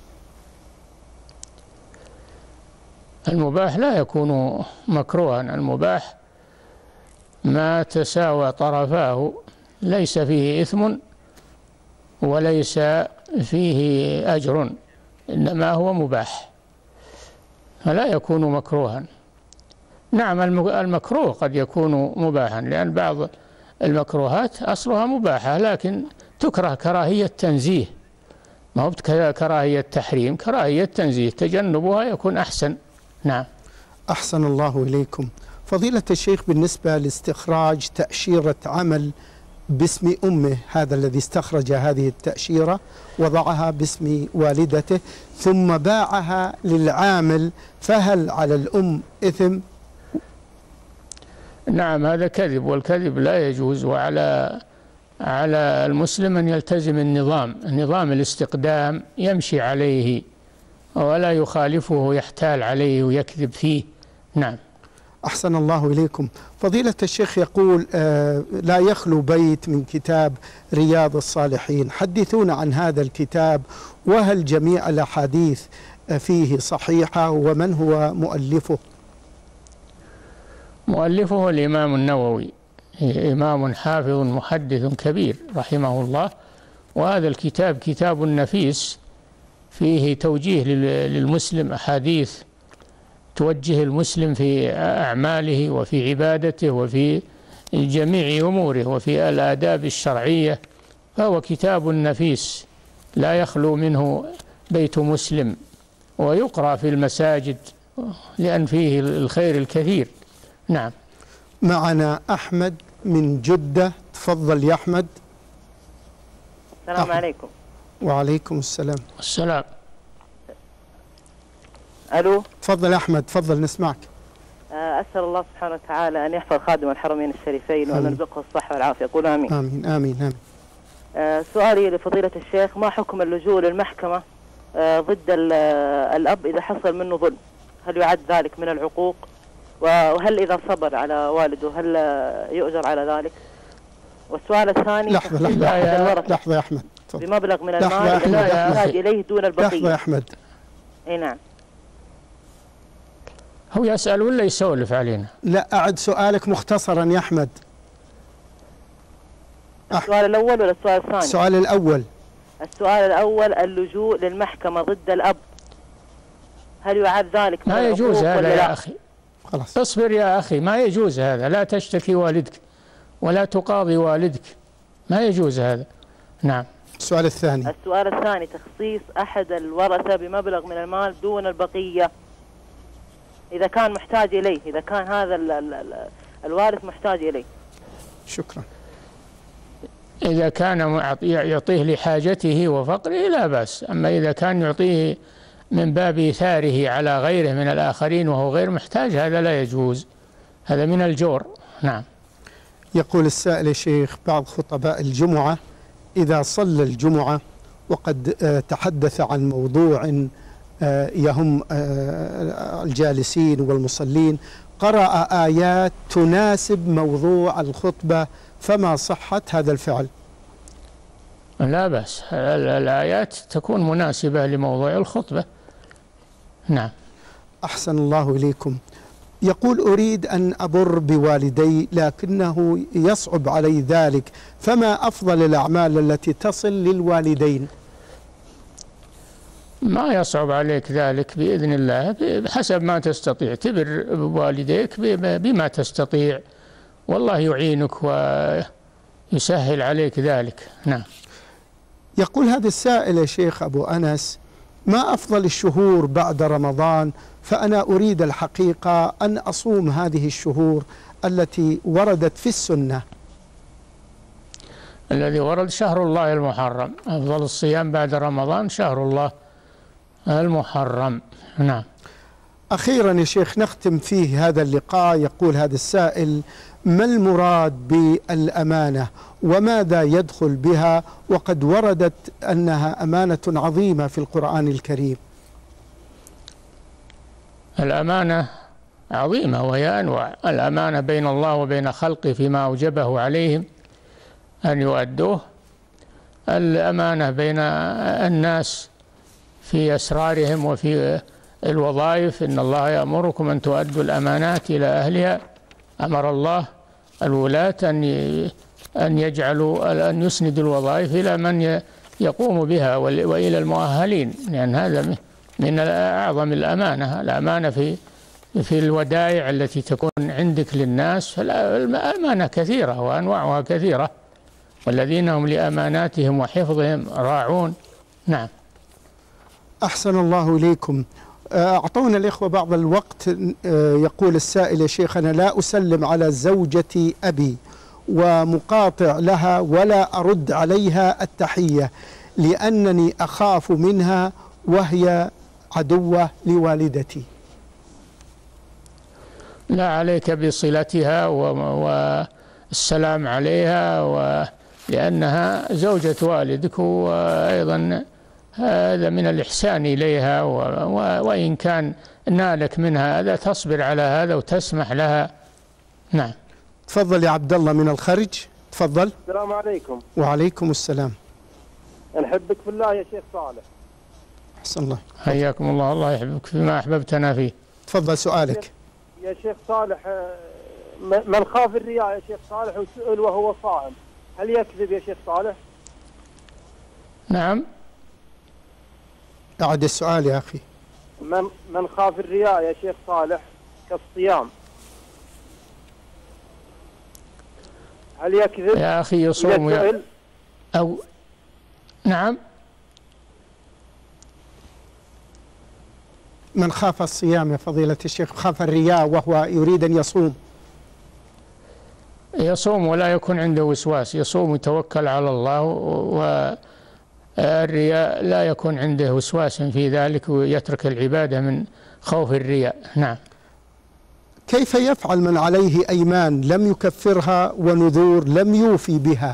المباح لا يكون مكروها. المباح ما تساوى طرفاه، ليس فيه إثم وليس فيه أجر، إنما هو مباح، فلا يكون مكروها. نعم، المكروه قد يكون مباحا، لأن بعض المكروهات أصلها مباحة لكن تكره كراهية تنزيه، ما هو كراهية تحريم، كراهية تنزيه، تجنبها يكون أحسن. نعم. أحسن الله إليكم. فضيلة الشيخ، بالنسبة لاستخراج تأشيرة عمل باسم أمه، هذا الذي استخرج هذه التأشيرة وضعها باسم والدته ثم باعها للعامل، فهل على الأم إثم؟ نعم، هذا كذب، والكذب لا يجوز. وعلى المسلم أن يلتزم نظام الاستقدام، يمشي عليه ولا يخالفه يحتال عليه ويكذب فيه. نعم. أحسن الله إليكم. فضيلة الشيخ يقول: لا يخلو بيت من كتاب رياض الصالحين، حدثونا عن هذا الكتاب، وهل جميع الأحاديث فيه صحيحة، ومن هو مؤلفه؟ مؤلفه الإمام النووي، إمام حافظ محدث كبير رحمه الله، وهذا الكتاب كتاب نفيس فيه توجيه للمسلم، أحاديث توجه المسلم في أعماله وفي عبادته وفي جميع أموره وفي الآداب الشرعية، فهو كتاب نفيس لا يخلو منه بيت مسلم، ويقرأ في المساجد لأن فيه الخير الكثير. نعم. معنا أحمد من جدة. تفضل يا أحمد. السلام عليكم. وعليكم السلام. السلام. ألو. تفضل يا أحمد، تفضل نسمعك. أسأل الله سبحانه وتعالى أن يحفظ خادم الحرمين الشريفين وأن يرزقه الصحة والعافية. قول آمين. آمين آمين آمين. سؤالي لفضيلة الشيخ: ما حكم اللجوء للمحكمة ضد الأب إذا حصل منه ظلم؟ هل يعد ذلك من العقوق؟ وهل إذا صبر على والده هل يؤجر على ذلك؟ والسؤال الثاني: لحظة يا أحمد. بمبلغ من المال لا يحتاج إليه دون البقية. لحظة يا أحمد. أي نعم. هو يسأل ولا يسولف علينا؟ لا، أعد سؤالك مختصرا يا أحمد. السؤال الأول ولا السؤال الثاني؟ السؤال الأول. السؤال الأول: اللجوء للمحكمة ضد الأب، هل يعد ذلك؟ ما يجوز هذا يا أخي. خلاص اصبر يا أخي، ما يجوز هذا. لا تشتكي والدك ولا تقاضي والدك، ما يجوز هذا. نعم. السؤال الثاني. السؤال الثاني: تخصيص أحد الورثة بمبلغ من المال دون البقية إذا كان محتاج إليه، إذا كان هذا الوارث محتاج إليه. شكرا. إذا كان يعطيه لحاجته وفقره لا بأس، أما إذا كان يعطيه من باب إيثاره على غيره من الآخرين وهو غير محتاج هذا لا يجوز، هذا من الجور. نعم. يقول السائل: يا شيخ، بعض خطباء الجمعة إذا صلى الجمعة وقد تحدث عن موضوع يهم الجالسين والمصلين قرأ آيات تناسب موضوع الخطبة، فما صحة هذا الفعل؟ لا بأس، الآيات تكون مناسبة لموضوع الخطبة. نعم. أحسن الله إليكم. يقول: أريد أن أبر بوالدي لكنه يصعب علي ذلك، فما أفضل الأعمال التي تصل للوالدين؟ ما يصعب عليك ذلك بإذن الله، بحسب ما تستطيع. تبر بوالديك بما تستطيع، والله يعينك ويسهل عليك ذلك. نعم. يقول هذا السائل: يا شيخ أبو أنس، ما أفضل الشهور بعد رمضان؟ فأنا أريد الحقيقة أن أصوم هذه الشهور التي وردت في السنة. الذي ورد شهر الله المحرم، أفضل الصيام بعد رمضان شهر الله المحرم. نعم. أخيرا يا شيخ نختم فيه هذا اللقاء. يقول هذا السائل: ما المراد بالأمانة وماذا يدخل بها، وقد وردت أنها أمانة عظيمة في القرآن الكريم؟ الأمانة عظيمة وهي أنواع. الأمانة بين الله وبين خلقه فيما أوجبه عليهم أن يؤدوه، الأمانة بين الناس في أسرارهم وفي الوظائف. إن الله يأمركم أن تؤدوا الأمانات إلى أهلها. أمر الله الولاة أن يجعلوا أن يسندوا الوظائف إلى من يقوم بها وإلى المؤهلين، لأن هذا من أعظم الأمانة. الأمانة في الودائع التي تكون عندك للناس، فالأمانة كثيرة وأنواعها كثيرة، والذين هم لأماناتهم وحفظهم راعون. نعم. أحسن الله إليكم. أعطونا الإخوة بعض الوقت. يقول السائل: يا شيخ، أنا لا أسلم على زوجة أبي ومقاطع لها ولا أرد عليها التحية لأنني أخاف منها وهي عدوة لوالدتي. لا عليك بصلتها والسلام عليها، لأنها زوجة والدك، وأيضا هذا من الإحسان إليها، وإن كان نالك منها هذا تصبر على هذا وتسمح لها. نعم. تفضل يا عبد الله من الخارج. تفضل. السلام عليكم. وعليكم السلام. نحبك في الله يا شيخ صالح. أحسن الله. حياكم الله، الله يحبك فيما أحببتنا فيه. تفضل سؤالك. يا شيخ صالح، من خاف الرياء يا شيخ صالح وسئل وهو صائم، هل يكذب يا شيخ صالح؟ نعم. أعد السؤال يا أخي. من خاف الرياء يا شيخ صالح كالصيام، هل يكذب يا أخي؟ يصوم أو نعم. من خاف الصيام يا فضيلة الشيخ، خاف الرياء وهو يريد أن يصوم ولا يكون عنده وسواس، يصوم ويتوكل على الله، والرياء لا يكون عنده وسواس في ذلك، ويترك العبادة من خوف الرياء. نعم. كيف يفعل من عليه أيمان لم يكفرها ونذور لم يوفي بها؟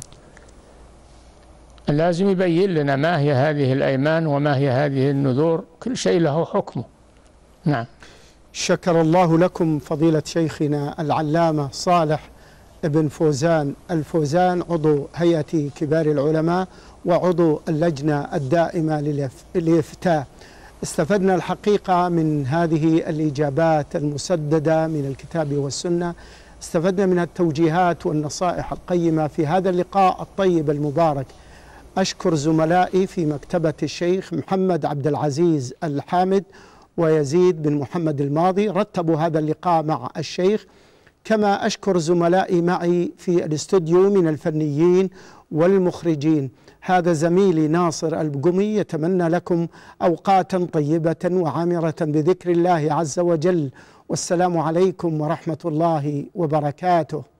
لازم يبين لنا ما هي هذه الأيمان وما هي هذه النذور، كل شيء له حكمه. نعم. شكر الله لكم فضيلة شيخنا العلامة صالح ابن فوزان الفوزان، عضو هيئة كبار العلماء وعضو اللجنة الدائمة للإفتاء. استفدنا الحقيقة من هذه الإجابات المسددة من الكتاب والسنة، استفدنا من التوجيهات والنصائح القيمة في هذا اللقاء الطيب المبارك. أشكر زملائي في مكتبة الشيخ محمد عبد العزيز الحامد ويزيد بن محمد الماضي رتبوا هذا اللقاء مع الشيخ، كما أشكر زملائي معي في الاستوديو من الفنيين والمخرجين. هذا زميلي ناصر البقمي يتمنى لكم أوقاتا طيبة وعامرة بذكر الله عز وجل، والسلام عليكم ورحمة الله وبركاته.